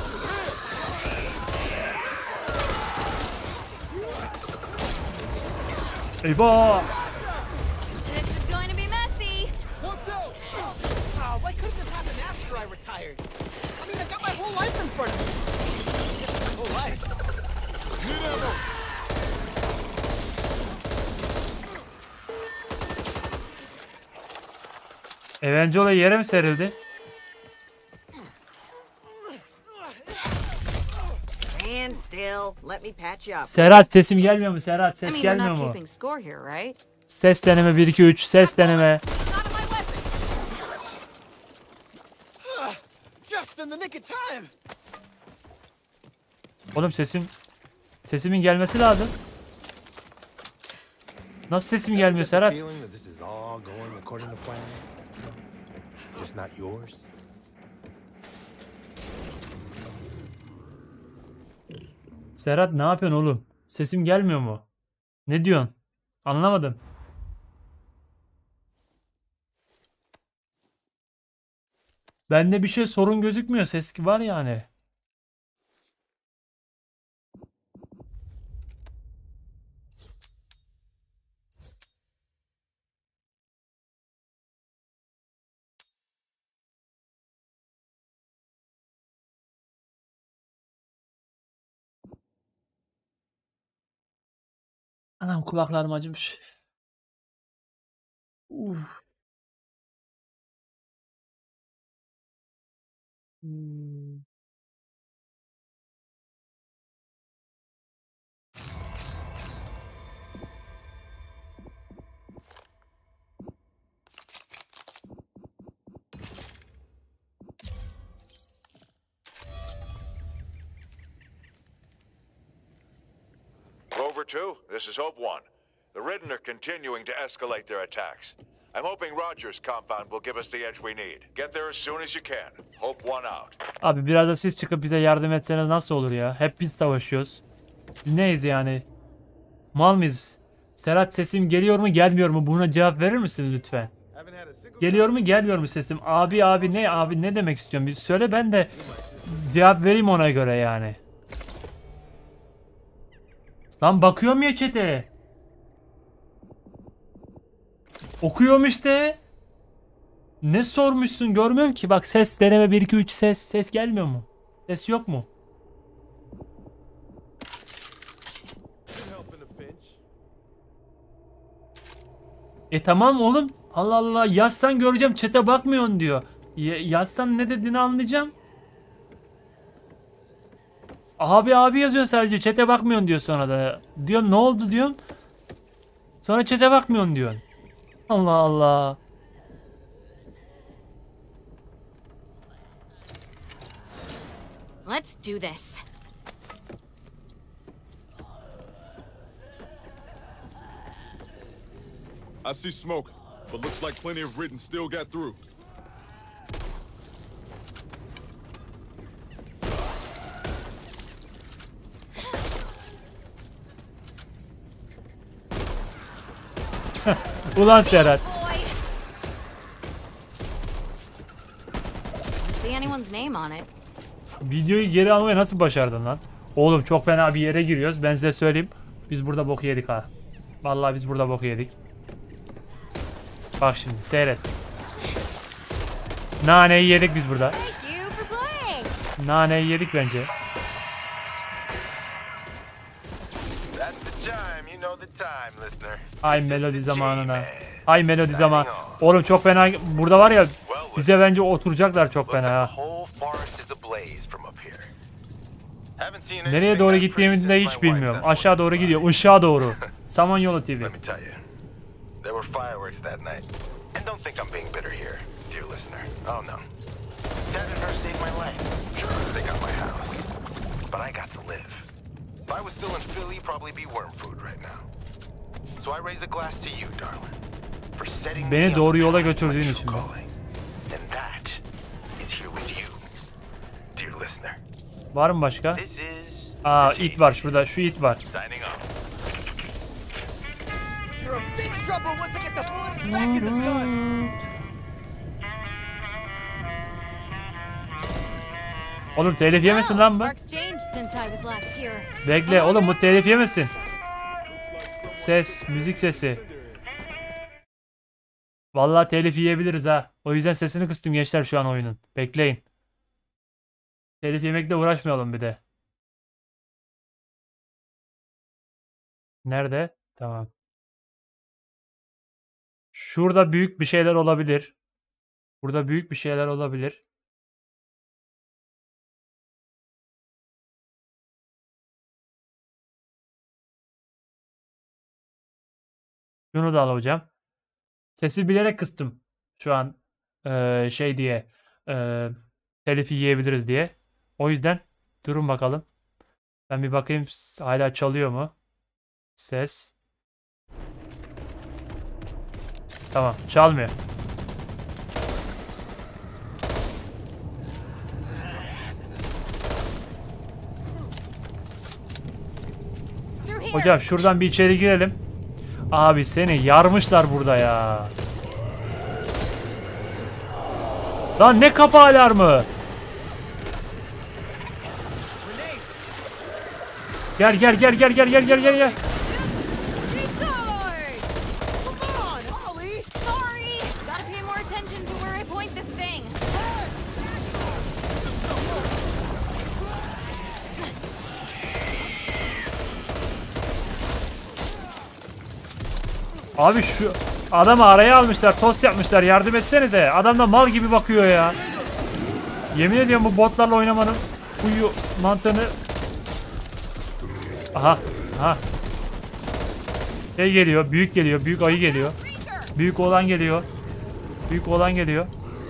Eyvah. This is going to be messy. What's up? Oh, why couldn't this happen after I retired? I mean, I got my whole life in front of me. My whole life. Need ammo. Evencola yere mi serildi? Stand still. Let me patch you up. Serhat sesim gelmiyor mu? Serhat I ses mean, we're gelmiyor not mu? keeping score here, right? Ses deneme 1 2 3 ses deneme. Not of my weapon. Just in the nick of time. Oğlum sesimin gelmesi lazım. Nasıl sesim gelmiyor Serhat? Feeling that this is all going according to plan. Just not yours. Serhat ne yapıyorsun oğlum? Sesim gelmiyor mu? Ne diyorsun? Anlamadım. Bende bir şey sorun gözükmüyor. Ses var yani. Anam kulaklarım acımış. Uf. Rover 2, this is Hope 1. The Ridden are continuing to escalate their attacks. I'm hoping Rogers' compound will give us the edge we need. Get there as soon as you can. Hope 1 out. Abi biraz da siz çıkıp bize yardım etseniz nasıl olur ya? Hep biz savaşıyoruz. Biz neyiz yani? Mal mıyız? Serhat sesim geliyor mu gelmiyor mu? Buna cevap verir misin lütfen? Geliyor mu gelmiyor mu sesim? Abi ne demek istiyorsun? Bir söyle ben de cevap vereyim ona göre yani. Lan bakıyorum ya chat'e. Okuyorum işte. Ne sormuşsun görmüyorum ki. Bak ses deneme 1 2 3 ses gelmiyor mu? Ses yok mu? Tamam oğlum. Allah Allah yazsan göreceğim chat'e bakmıyorsun diyor. Yazsan ne dediğini anlayacağım. Abi yazıyorsun sadece chat'e bakmıyorsun diyor sonra da. Diyorum ne oldu diyorum. Sonra chat'e bakmıyorsun diyorsun. Allah Allah. Let's do this. I see smoke, but looks like plenty of Ridden still got through. Ulan Serhat. See anyone's name on it. Videoyu geri almayı nasıl başardın lan? Oğlum çok fena bir yere giriyoruz. Ben size söyleyeyim. Biz burada boku yedik ha. Vallahi biz burada boku yedik. Bak şimdi seyret. Naneyi yedik biz burada. Naneyi yedik bence. Ay melodi zamanına. Ay melodi zaman. Oğlum çok fena. Burada var ya bize bence oturacaklar çok fena ha. Nereye doğru gittiğimi de hiç bilmiyorum. Aşağı doğru gidiyor. Işığa doğru. Samanyolu TV. There were fireworks that night. And don't think I'm being bitter here, dear listener. Oh no. Dad and her saved my life. Sure, they got my house. But I got to live. If I was still in Philly, probably be worm food right now. So I raise a glass to you, darling. For setting Beni doğru yola götürdüğün için. And Var mı başka? Aa, it var şurada. Şu it var. You're in big trouble once I get the bullets back in this gun. Oğlum telif yemesin lan bu. Bekle oğlum, bu telif yemesin. Ses, müzik sesi. Vallahi telif yiyebiliriz ha. O yüzden sesini kıstım gençler şu an oyunun. Bekleyin. Telif yemekle uğraşmayalım bir de. Nerede? Tamam. Şurada büyük bir şeyler olabilir. Burada büyük bir şeyler olabilir. Şunu da al hocam. Sesi bilerek kıstım. Şu an şey diye telifi yiyebiliriz diye. O yüzden durun bakalım. Ben bir bakayım hala çalıyor mu? Ses. Tamam, çalmıyor. Hocam şuradan bir içeri girelim. Abi seni yarmışlar burada ya. Lan ne kapı alarmı? Gel gel gel gel gel gel gel gel. Abi şu adamı araya almışlar, tost yapmışlar. Yardım etsenize. Adam da mal gibi bakıyor ya. Yemin ediyorum bu botlarla oynamanın huyu mantığını. Aha, aha. Şey geliyor, büyük geliyor, büyük ayı geliyor. Büyük oğlan geliyor. Büyük oğlan geliyor.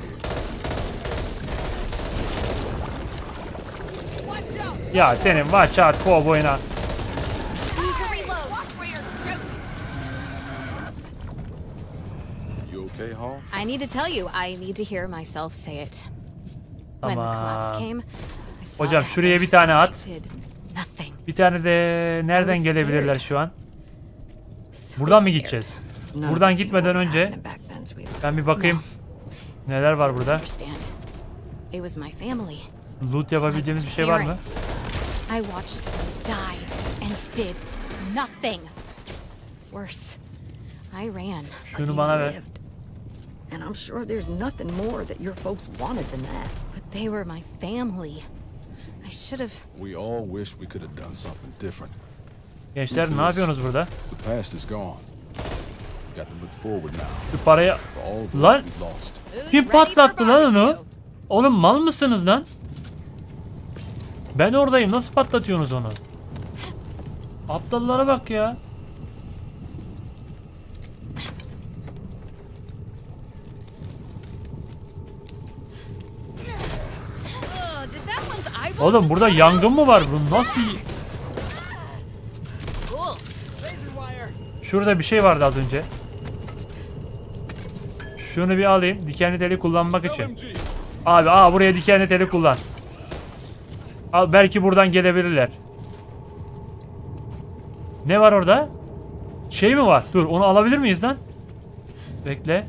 Ya senin watch out kovboyuna. I need to tell you, I need to hear myself say it. When the collapse came, I saw hocam it şuraya bir tane at. nothing. Bir tane de nereden gelebilirler şu an? Buradan mı gideceğiz? Buradan gitmeden önce ben bir bakayım. Neler var burada? It was my family. Loot yapabileceğimiz bir şey var mı? I watched them die and did nothing. Worse, I ran. Şunu bana ver. And I'm sure there's nothing more that your folks wanted than that. But they were my family. I should have. We all wish we could have done something different. Gençler ne yapıyorsunuz burada? The past is gone. Got to look forward now. Şu parayı... Lan! Kim patlattı lan onu? Oğlum mal mısınız lan? Ben oradayım. Nasıl patlatıyorsunuz onu? Aptallara bak ya. Oğlum burada yangın mı var? Bu nasıl... Şurada bir şey vardı az önce. Şunu bir alayım. Dikenli teli kullanmak için. Abi buraya dikenli teli kullan. Al, belki buradan gelebilirler. Ne var orada? Şey mi var? Dur onu alabilir miyiz lan? Bekle.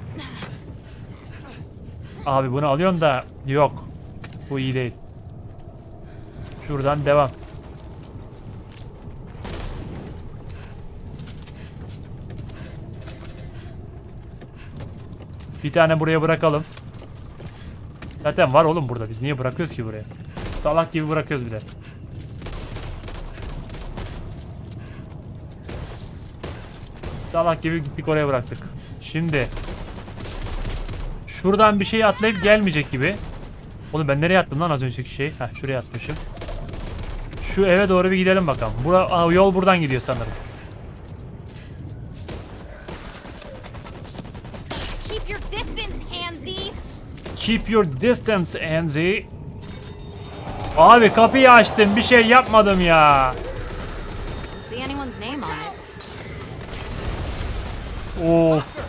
Abi bunu alıyorum da yok. Bu iyi değil. Şuradan devam. Bir tane buraya bırakalım. Zaten var oğlum burada. Biz niye bırakıyoruz ki buraya? Salak gibi bırakıyoruz bir de. Salak gibi gittik oraya bıraktık. Şimdi şuradan bir şey atlayıp gelmeyecek gibi. Oğlum ben nereye attım lan az önceki şey? Heh, şuraya atmışım. Şu eve doğru bir gidelim bakalım. Yol buradan gidiyor sanırım. Keep your distance, Hansi. Keep your distance, Hansi. Abi kapıyı açtım. Bir şey yapmadım ya. See anyone's name on it. Of.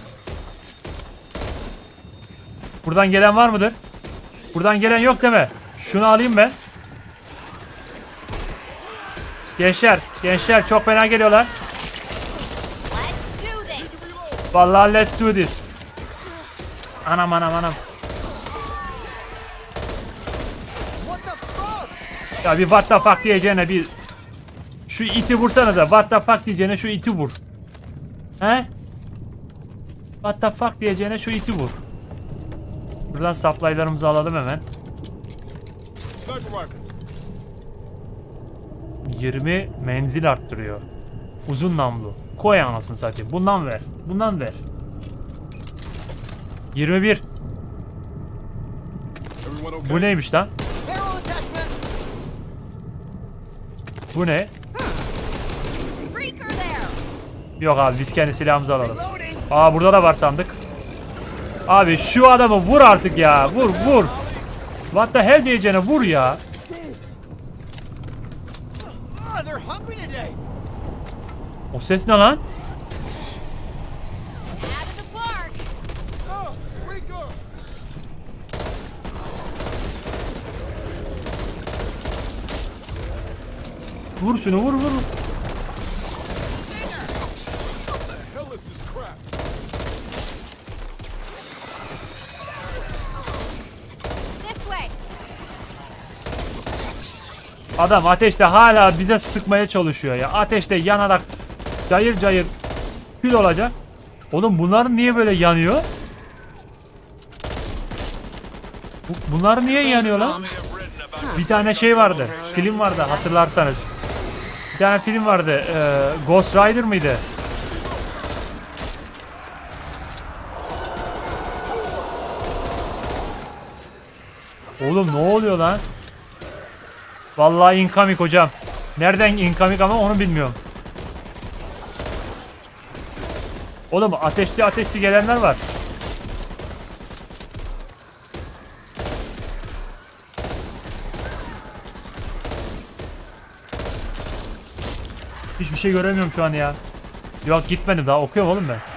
Buradan gelen var mıdır? Buradan gelen yok değil mi? Şunu alayım ben. Gençler çok fena geliyorlar. Vallahi let's do this. Anam. Ya bir what the fuck diyeceğine bir şu iti vursana da what the fuck diyeceğine şu iti vur. He? What the fuck diyeceğine şu iti vur. Buradan supply'larımızı alalım hemen. 20 menzil arttırıyor. Uzun namlu. Koy anasını satayım. Bundan ver. 21. Bu neymiş lan? Bu ne? Yok abi biz kendi silahımızı alalım. Aa burada da var sandık. Abi şu adamı vur artık ya. Vur. What the hell diyeceğine vur ya. O ses ne lan? Vur şunu vur. Adam ateşte hala bize sıkmaya çalışıyor ya. Ateşte yanarak cayır kül olacak. Oğlum bunlar niye böyle yanıyor? Bunlar niye yanıyor lan? Bir tane şey vardı. Film vardı hatırlarsanız. Bir tane film vardı. Ghost Rider mıydı? Oğlum ne oluyor lan? Vallahi incoming hocam. Nereden incoming ama onu bilmiyorum. Oğlum ateşli gelenler var. Hiçbir şey göremiyorum şu an ya. Yok gitmedim daha okuyorum oğlum ben.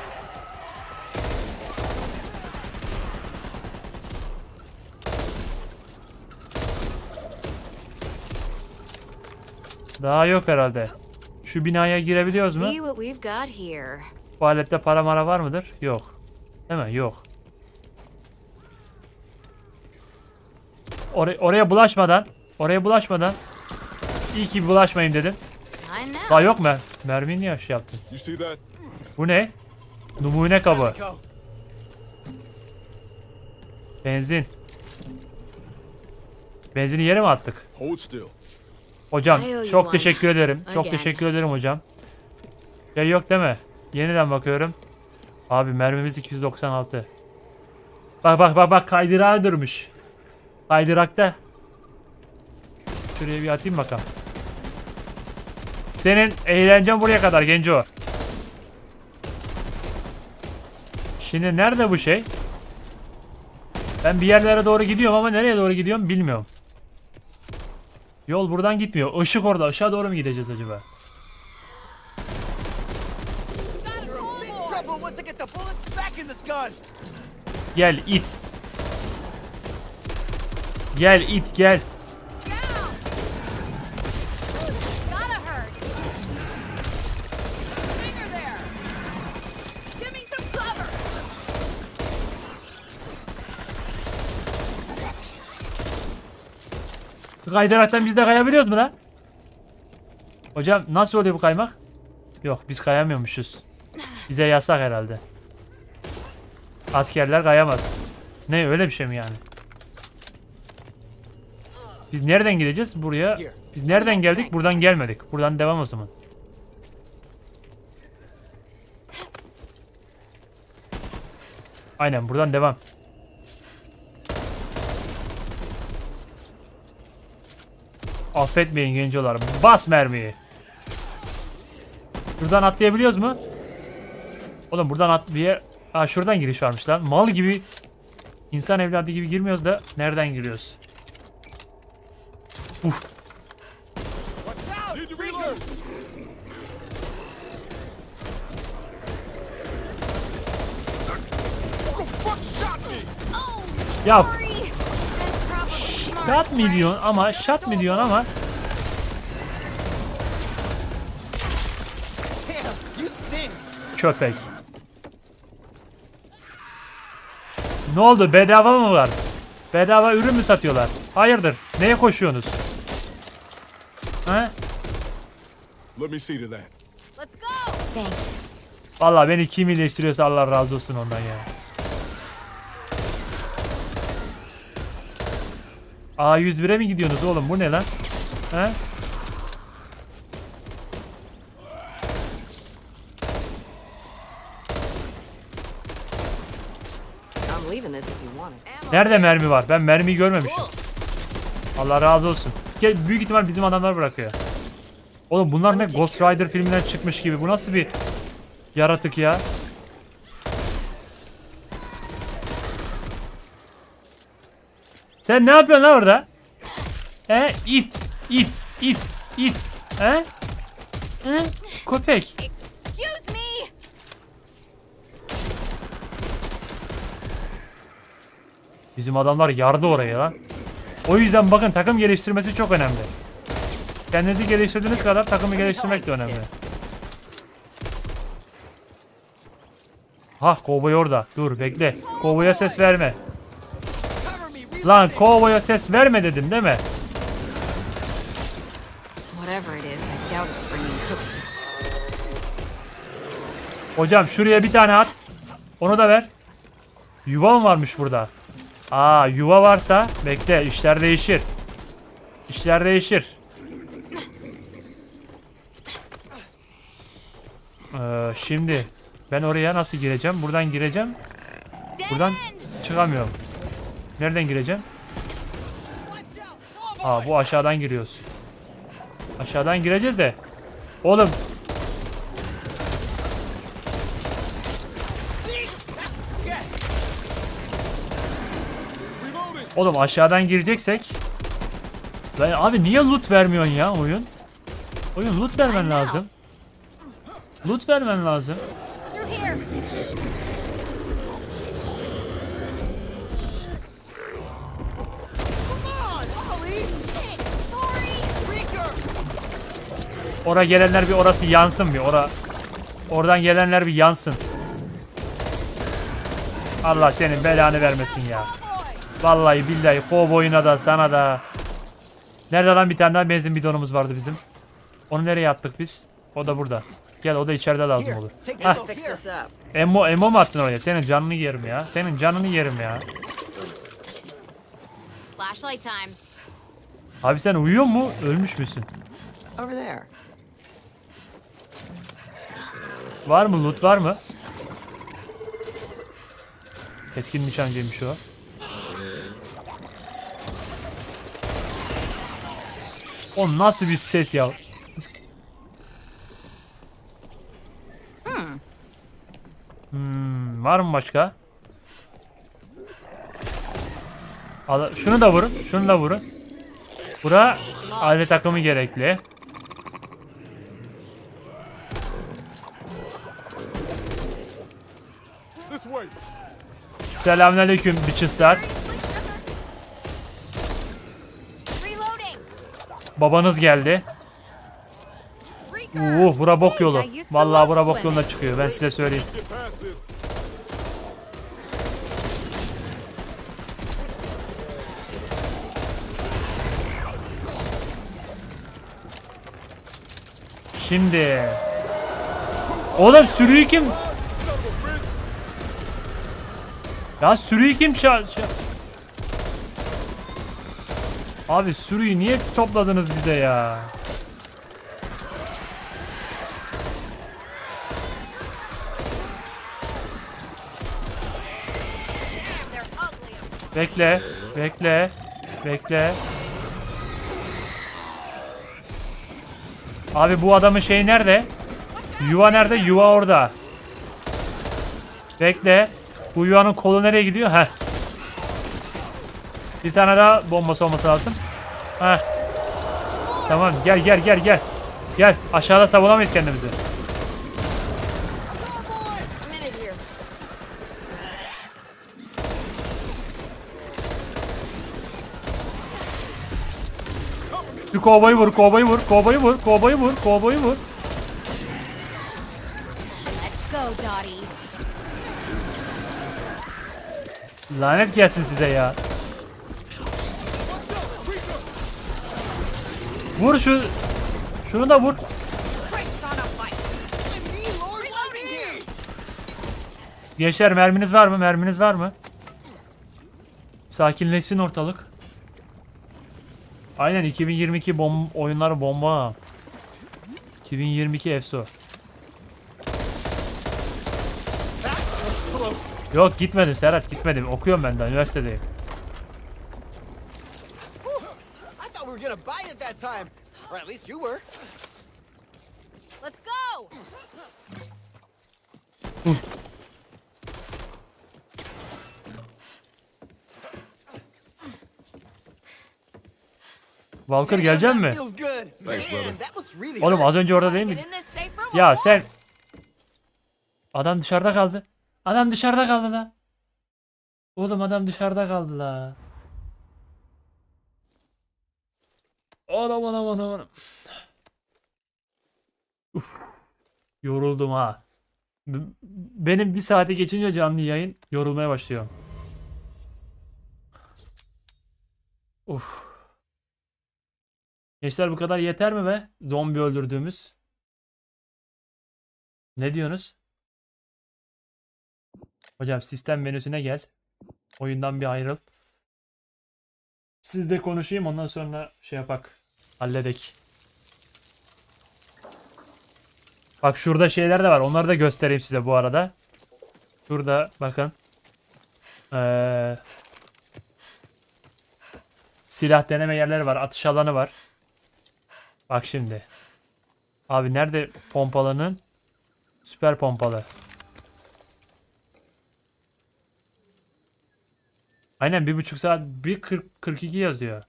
Daha yok herhalde. Şu binaya girebiliyoruz mu? Bu alette para mara var mıdır? Yok. Değil mi? Yok. Oraya bulaşmadan. İyi ki bulaşmayayım dedim. Daha yok mu? Mermiyi niye şey yaptın? Bu ne? Numune kabı. Benzin. Benzini yere mi attık? Hocam çok teşekkür ederim. Çok teşekkür ederim hocam. Ya yok değil mi? Yeniden bakıyorum. Abi mermimiz 296. Bak kaydırağı durmuş. Kaydırakta. Şuraya bir atayım bakalım. Senin eğlencen buraya kadar genco. Şimdi nerede bu şey? Ben bir yerlere doğru gidiyorum ama nereye doğru gidiyorum bilmiyorum. Yol buradan gitmiyor. Işık orada. Işığa doğru mu gideceğiz acaba? Gel it. Gel. Kaydıraktan biz de kayabiliyoruz mu lan? Hocam nasıl oluyor bu kaymak? Yok biz kayamıyormuşuz. Bize yasak herhalde. Askerler kayamaz. Ne öyle bir şey mi yani? Biz nereden gideceğiz buraya? Biz nereden geldik? Buradan gelmedik. Buradan devam o zaman. Aynen buradan devam. Affetmeyin gencolar. Bas mermiyi. Buradan atlayabiliyoruz mu? Oğlum buradan bir yer... Aa şuradan giriş varmış lan. Mal gibi... İnsan evladı gibi girmiyoruz da nereden giriyoruz? Uf. Shot milyon ama shot milyon ama Damn, you stink. köpek. Ne oldu? Bedava mı var? Bedava ürün mü satıyorlar? Hayırdır? Neye koşuyorsunuz? He? Let me see to that. Let's go. Thanks. Vallahi beni kim iyileştiriyorsa Allah razı olsun ondan ya. A101'e mi gidiyorsunuz oğlum? Bu ne lan? He? I'm leaving this if you want it. Nerede mermi var? Ben mermiyi görmemişim. Allah razı olsun. Büyük ihtimal bizim adamlar bırakıyor. Oğlum bunlar ne? Ghost Rider filminden çıkmış gibi. Bu nasıl bir yaratık ya? Sen ne yapıyorsun lan orada? He? İt. He? He? Köpek. Excuse me. Bizim adamlar yardı oraya lan. O yüzden bakın takım geliştirmesi çok önemli. Kendinizi geliştirdiğiniz kadar takımı geliştirmek de önemli. Ha, kovboy orada. Dur bekle. Kovboya ses verme. Lan kovboya ses verme dedim değil mi? Whatever it is, I doubt it's bringing cookies. Hocam şuraya bir tane at. Onu da ver. Yuva mı varmış burada? Aa, yuva varsa bekle, işler değişir. İşler değişir. Şimdi ben oraya nasıl gireceğim? Buradan gireceğim. Buradan çıkamıyorum. Nereden gireceğim? Aa, bu aşağıdan giriyoruz. Aşağıdan gireceğiz de. Oğlum. Oğlum aşağıdan gireceksek. Ben, abi niye loot vermiyorsun ya oyun? Oyun loot vermen lazım. Loot vermen lazım. Oraya gelenler bir orası yansın bir. Oradan gelenler bir yansın. Allah senin belanı vermesin ya. Vallahi billahi kovboyuna da sana da. Nerede lan bir tane daha benzin bidonumuz vardı bizim. Onu nereye attık biz? O da burada. Gel, o da içeride lazım olur. Hah. Emo mu attın oraya? Senin canını yerim ya. Senin canını yerim ya. Flashlight time. Abi sen uyuyor mu? Ölmüş müsün? Over there. Var mı? Loot var mı? Keskin nişancıymış o. O nasıl bir ses ya? Var mı başka? Şunu da vurun. Şunu da vurun. Bura aile takımı gerekli. Selamünaleyküm bitchesler. Babanız geldi. Bura bok yolu. Vallahi bura bok yoluna çıkıyor. Ben size söyleyeyim. Şimdi. Oğlum sürüyü kim? Ya sürüyü kim Abi sürüyü niye topladınız bize ya? Bekle, bekle, bekle. Abi bu adamın şeyi nerede? Yuva nerede? Yuva orada. Bekle. Bu yuvanın kolu nereye gidiyor? Heh. Bir tane daha bombası olması lazım. Heh. Tamam, gel gel gel gel. Gel, aşağıda savunamayız kendimizi. Şu kovboyu vur, kovboyu vur, kovboyu vur, kovboyu vur, kovboyu vur. Let's go, Dottie. Lanet gelsin size ya. Vur şu. Şunu da vur. Gençler merminiz var mı? Merminiz var mı? Sakinleşsin ortalık. Aynen 2022 oyunları bomba. 2022 EFSO. Yok gitmedim Serhat, gitmedim. Okuyorum ben de, üniversitedeyim. I thought we were gonna buy it that time. Or at least you were. Let's go! Walker gelecek mi? Feels good. Thanks, brother. Man, that was really Oğlum hard. az önce orada değil mi? Been in this safe room Ya all sen... Adam dışarıda kaldı. Adam dışarıda kaldı la. Oğlum adam dışarıda kaldı la. Anam anam anam anam. Uf. Yoruldum ha. Benim bir saate geçince canlı yayın yorulmaya başlıyor. Uf. Gençler bu kadar yeter mi be? Zombi öldürdüğümüz. Ne diyorsunuz? Hocam sistem menüsüne gel. Oyundan bir ayrıl. Sizle konuşayım ondan sonra şey yapak. Halledek. Bak şurada şeyler de var. Onları da göstereyim size bu arada. Şurada bakın. Silah deneme yerleri var. Atış alanı var. Bak şimdi. Abi nerede pompalının? Süper pompalı. Aynen 1,5 saat 1:42 yazıyor.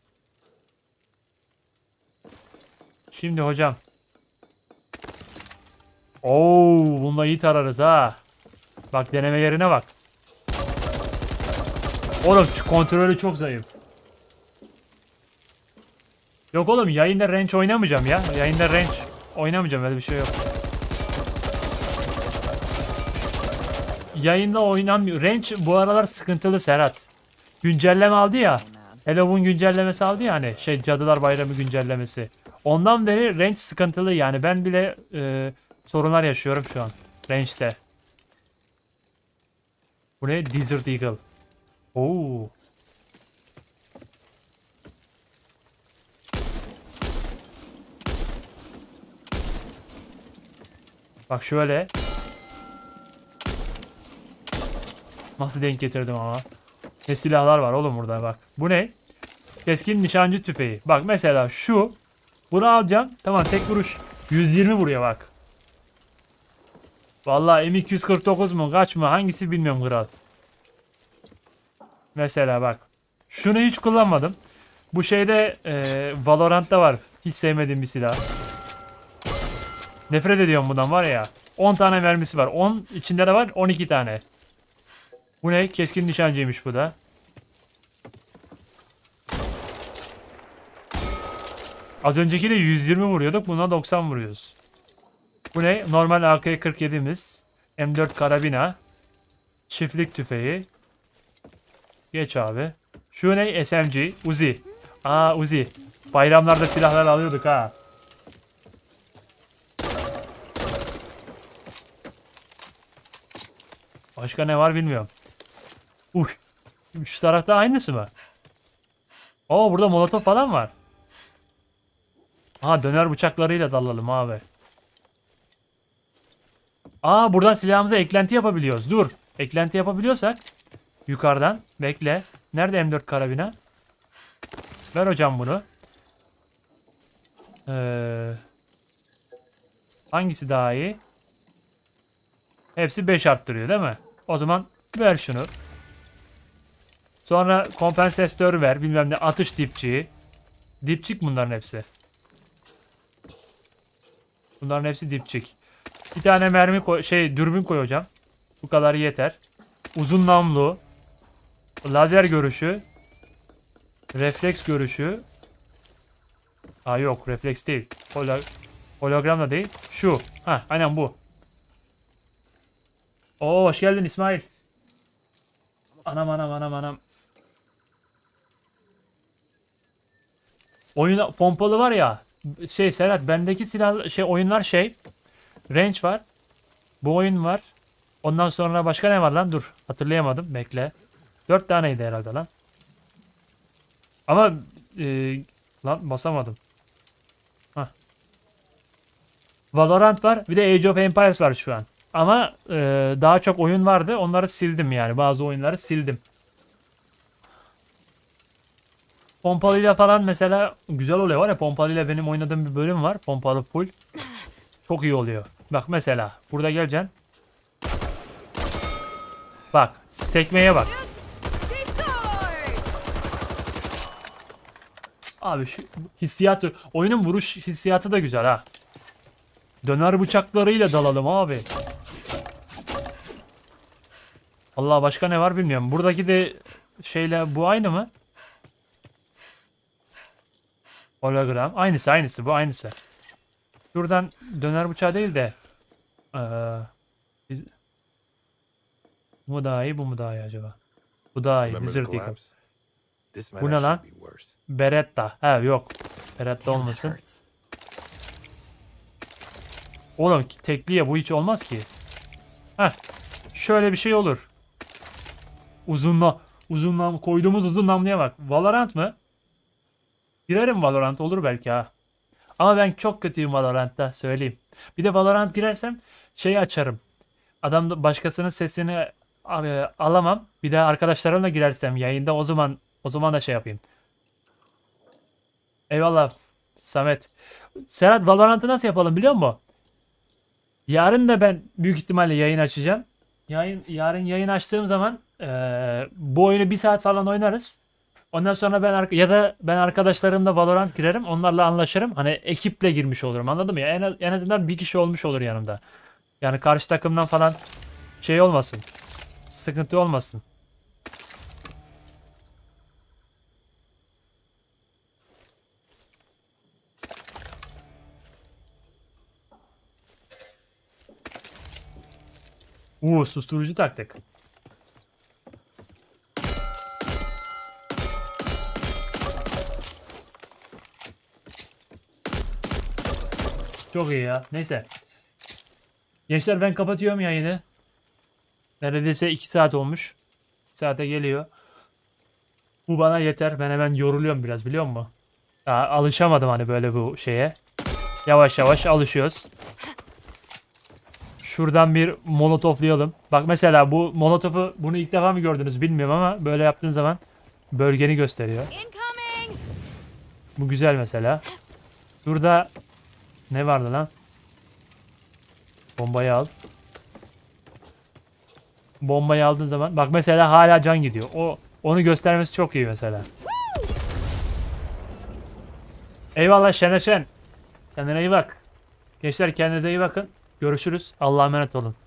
Şimdi hocam. Oo, bununla iyi tararız ha. Bak deneme yerine bak. Oğlum kontrolü çok zayıf. Yok oğlum yayında range oynamayacağım ya. Yayında range oynamayacağım, öyle bir şey yok. Yayında oynanmıyor. Range bu aralar sıkıntılı Serhat. Güncelleme aldı ya. Halloween güncellemesi aldı ya hani. Cadılar Bayramı güncellemesi. Ondan beri range sıkıntılı yani. Ben bile sorunlar yaşıyorum şu an. Range'de. Bu ne? Desert Eagle. Oo. Bak şöyle. Nasıl denk getirdim ama. Ne silahlar var oğlum burada bak. Bu ne? Keskin nişancı tüfeği. Bak mesela şu. Bunu alacağım. Tamam tek vuruş. 120 vuruyor bak. Vallahi M249 mu kaç mı hangisi bilmiyorum kral. Mesela bak. Şunu hiç kullanmadım. Bu şeyde Valorant'ta var. Hiç sevmediğim bir silah. Nefret ediyorum bundan var ya. 10 tane mermisi var. 10 içinde de var 12 tane. Bu ne? Keskin nişancıymış bu da. Az önceki de 120 vuruyorduk. Buna 90 vuruyoruz. Bu ne? Normal AK-47'miz. M4 karabina. Çiftlik tüfeği. Geç abi. Şu ne? SMG. Uzi. Aa Uzi. Bayramlarda silahlar alıyorduk ha. Başka ne var bilmiyorum. Şu tarafta aynısı mı? Oo burada molotof falan var. Aha döner bıçaklarıyla dalalım abi. Aa buradan silahımıza eklenti yapabiliyoruz. Dur. Eklenti yapabiliyorsak. Yukarıdan. Bekle. Nerede M4 karabina? Ver hocam bunu. Hangisi daha iyi? Hepsi 5 arttırıyor değil mi? O zaman ver şunu. Sonra kompansatör ver. Bilmem ne atış dipçiği. Dipçik bunların hepsi. Bunların hepsi dipçik. Bir tane mermi koy, dürbün koy hocam. Bu kadar yeter. Uzun namlu. Lazer görüşü. Refleks görüşü. Aa yok, refleks değil. Hologram da değil. Şu. Ha, aynen bu. Oo, hoş geldin İsmail. Anam. Oyun pompalı var ya. Serhat, bendeki silah oyunlar range var. Bu oyun var. Ondan sonra başka ne var lan? Dur, hatırlayamadım. Bekle. 4 taneydi herhalde lan. Ama lan basamadım. Hah. Valorant var. Bir de Age of Empires var şu an. Ama daha çok oyun vardı. Onları sildim yani. Bazı oyunları sildim. Pompalıyla falan mesela güzel oluyor var ya. Pompalıyla benim oynadığım bir bölüm var. Pompalı full. Çok iyi oluyor. Bak mesela. Burada geleceksin. Bak. Sekmeye bak. Abi şu hissiyatı. Oyunun vuruş hissiyatı da güzel ha. Döner bıçaklarıyla dalalım abi. Allah, başka ne var bilmiyorum. Buradaki de bu aynı mı? Hologram. Aynısı. Bu aynısı. Şuradan döner bıçağı değil de bu mu daha iyi, bu mu daha iyi acaba? Bu daha iyi. Desert Eagle. Bu ne lan? Beretta. Ha yok. Beretta olmasın. Oğlum tekliye bu hiç olmaz ki. Heh. Şöyle bir şey olur. Koyduğumuz uzun namluya bak. Valorant mı? Girerim Valorant, olur belki ha. Ama ben çok kötüyüm Valorant'ta, söyleyeyim. Bir de Valorant girersem açarım. Adam başkasının sesini alamam. Bir de arkadaşlarımla girersem yayında o zaman da yapayım. Eyvallah Samet. Serhat, Valorant'ı nasıl yapalım biliyor musun? Yarın da ben büyük ihtimalle yayın açacağım. Yarın yayın açtığım zaman bu oyunu 1 saat falan oynarız. Ondan sonra ben arkadaşlarımla Valorant girerim. Onlarla anlaşırım. Hani ekiple girmiş olurum, anladın mı? Ya en azından bir kişi olmuş olur yanımda. Yani karşı takımdan falan olmasın. Sıkıntı olmasın. Susturucu taktık. Çok iyi ya. Neyse. Gençler, ben kapatıyorum yayını. Neredeyse 2 saat olmuş. 2 saate geliyor. Bu bana yeter. Ben hemen yoruluyorum biraz, biliyor musun? Daha alışamadım hani böyle bu şeye. Yavaş yavaş alışıyoruz. Şuradan bir molotoflayalım. Bak mesela bu molotofu, bunu ilk defa mı gördünüz bilmiyorum ama böyle yaptığın zaman bölgeni gösteriyor. Bu güzel mesela. Şurada ne vardı lan? Bombayı al. Bombayı aldığın zaman bak mesela hala can gidiyor. Onu göstermesi çok iyi mesela. Eyvallah Şeneşen. Kendine iyi bak. Gençler, kendinize iyi bakın. Görüşürüz. Allah'a emanet olun.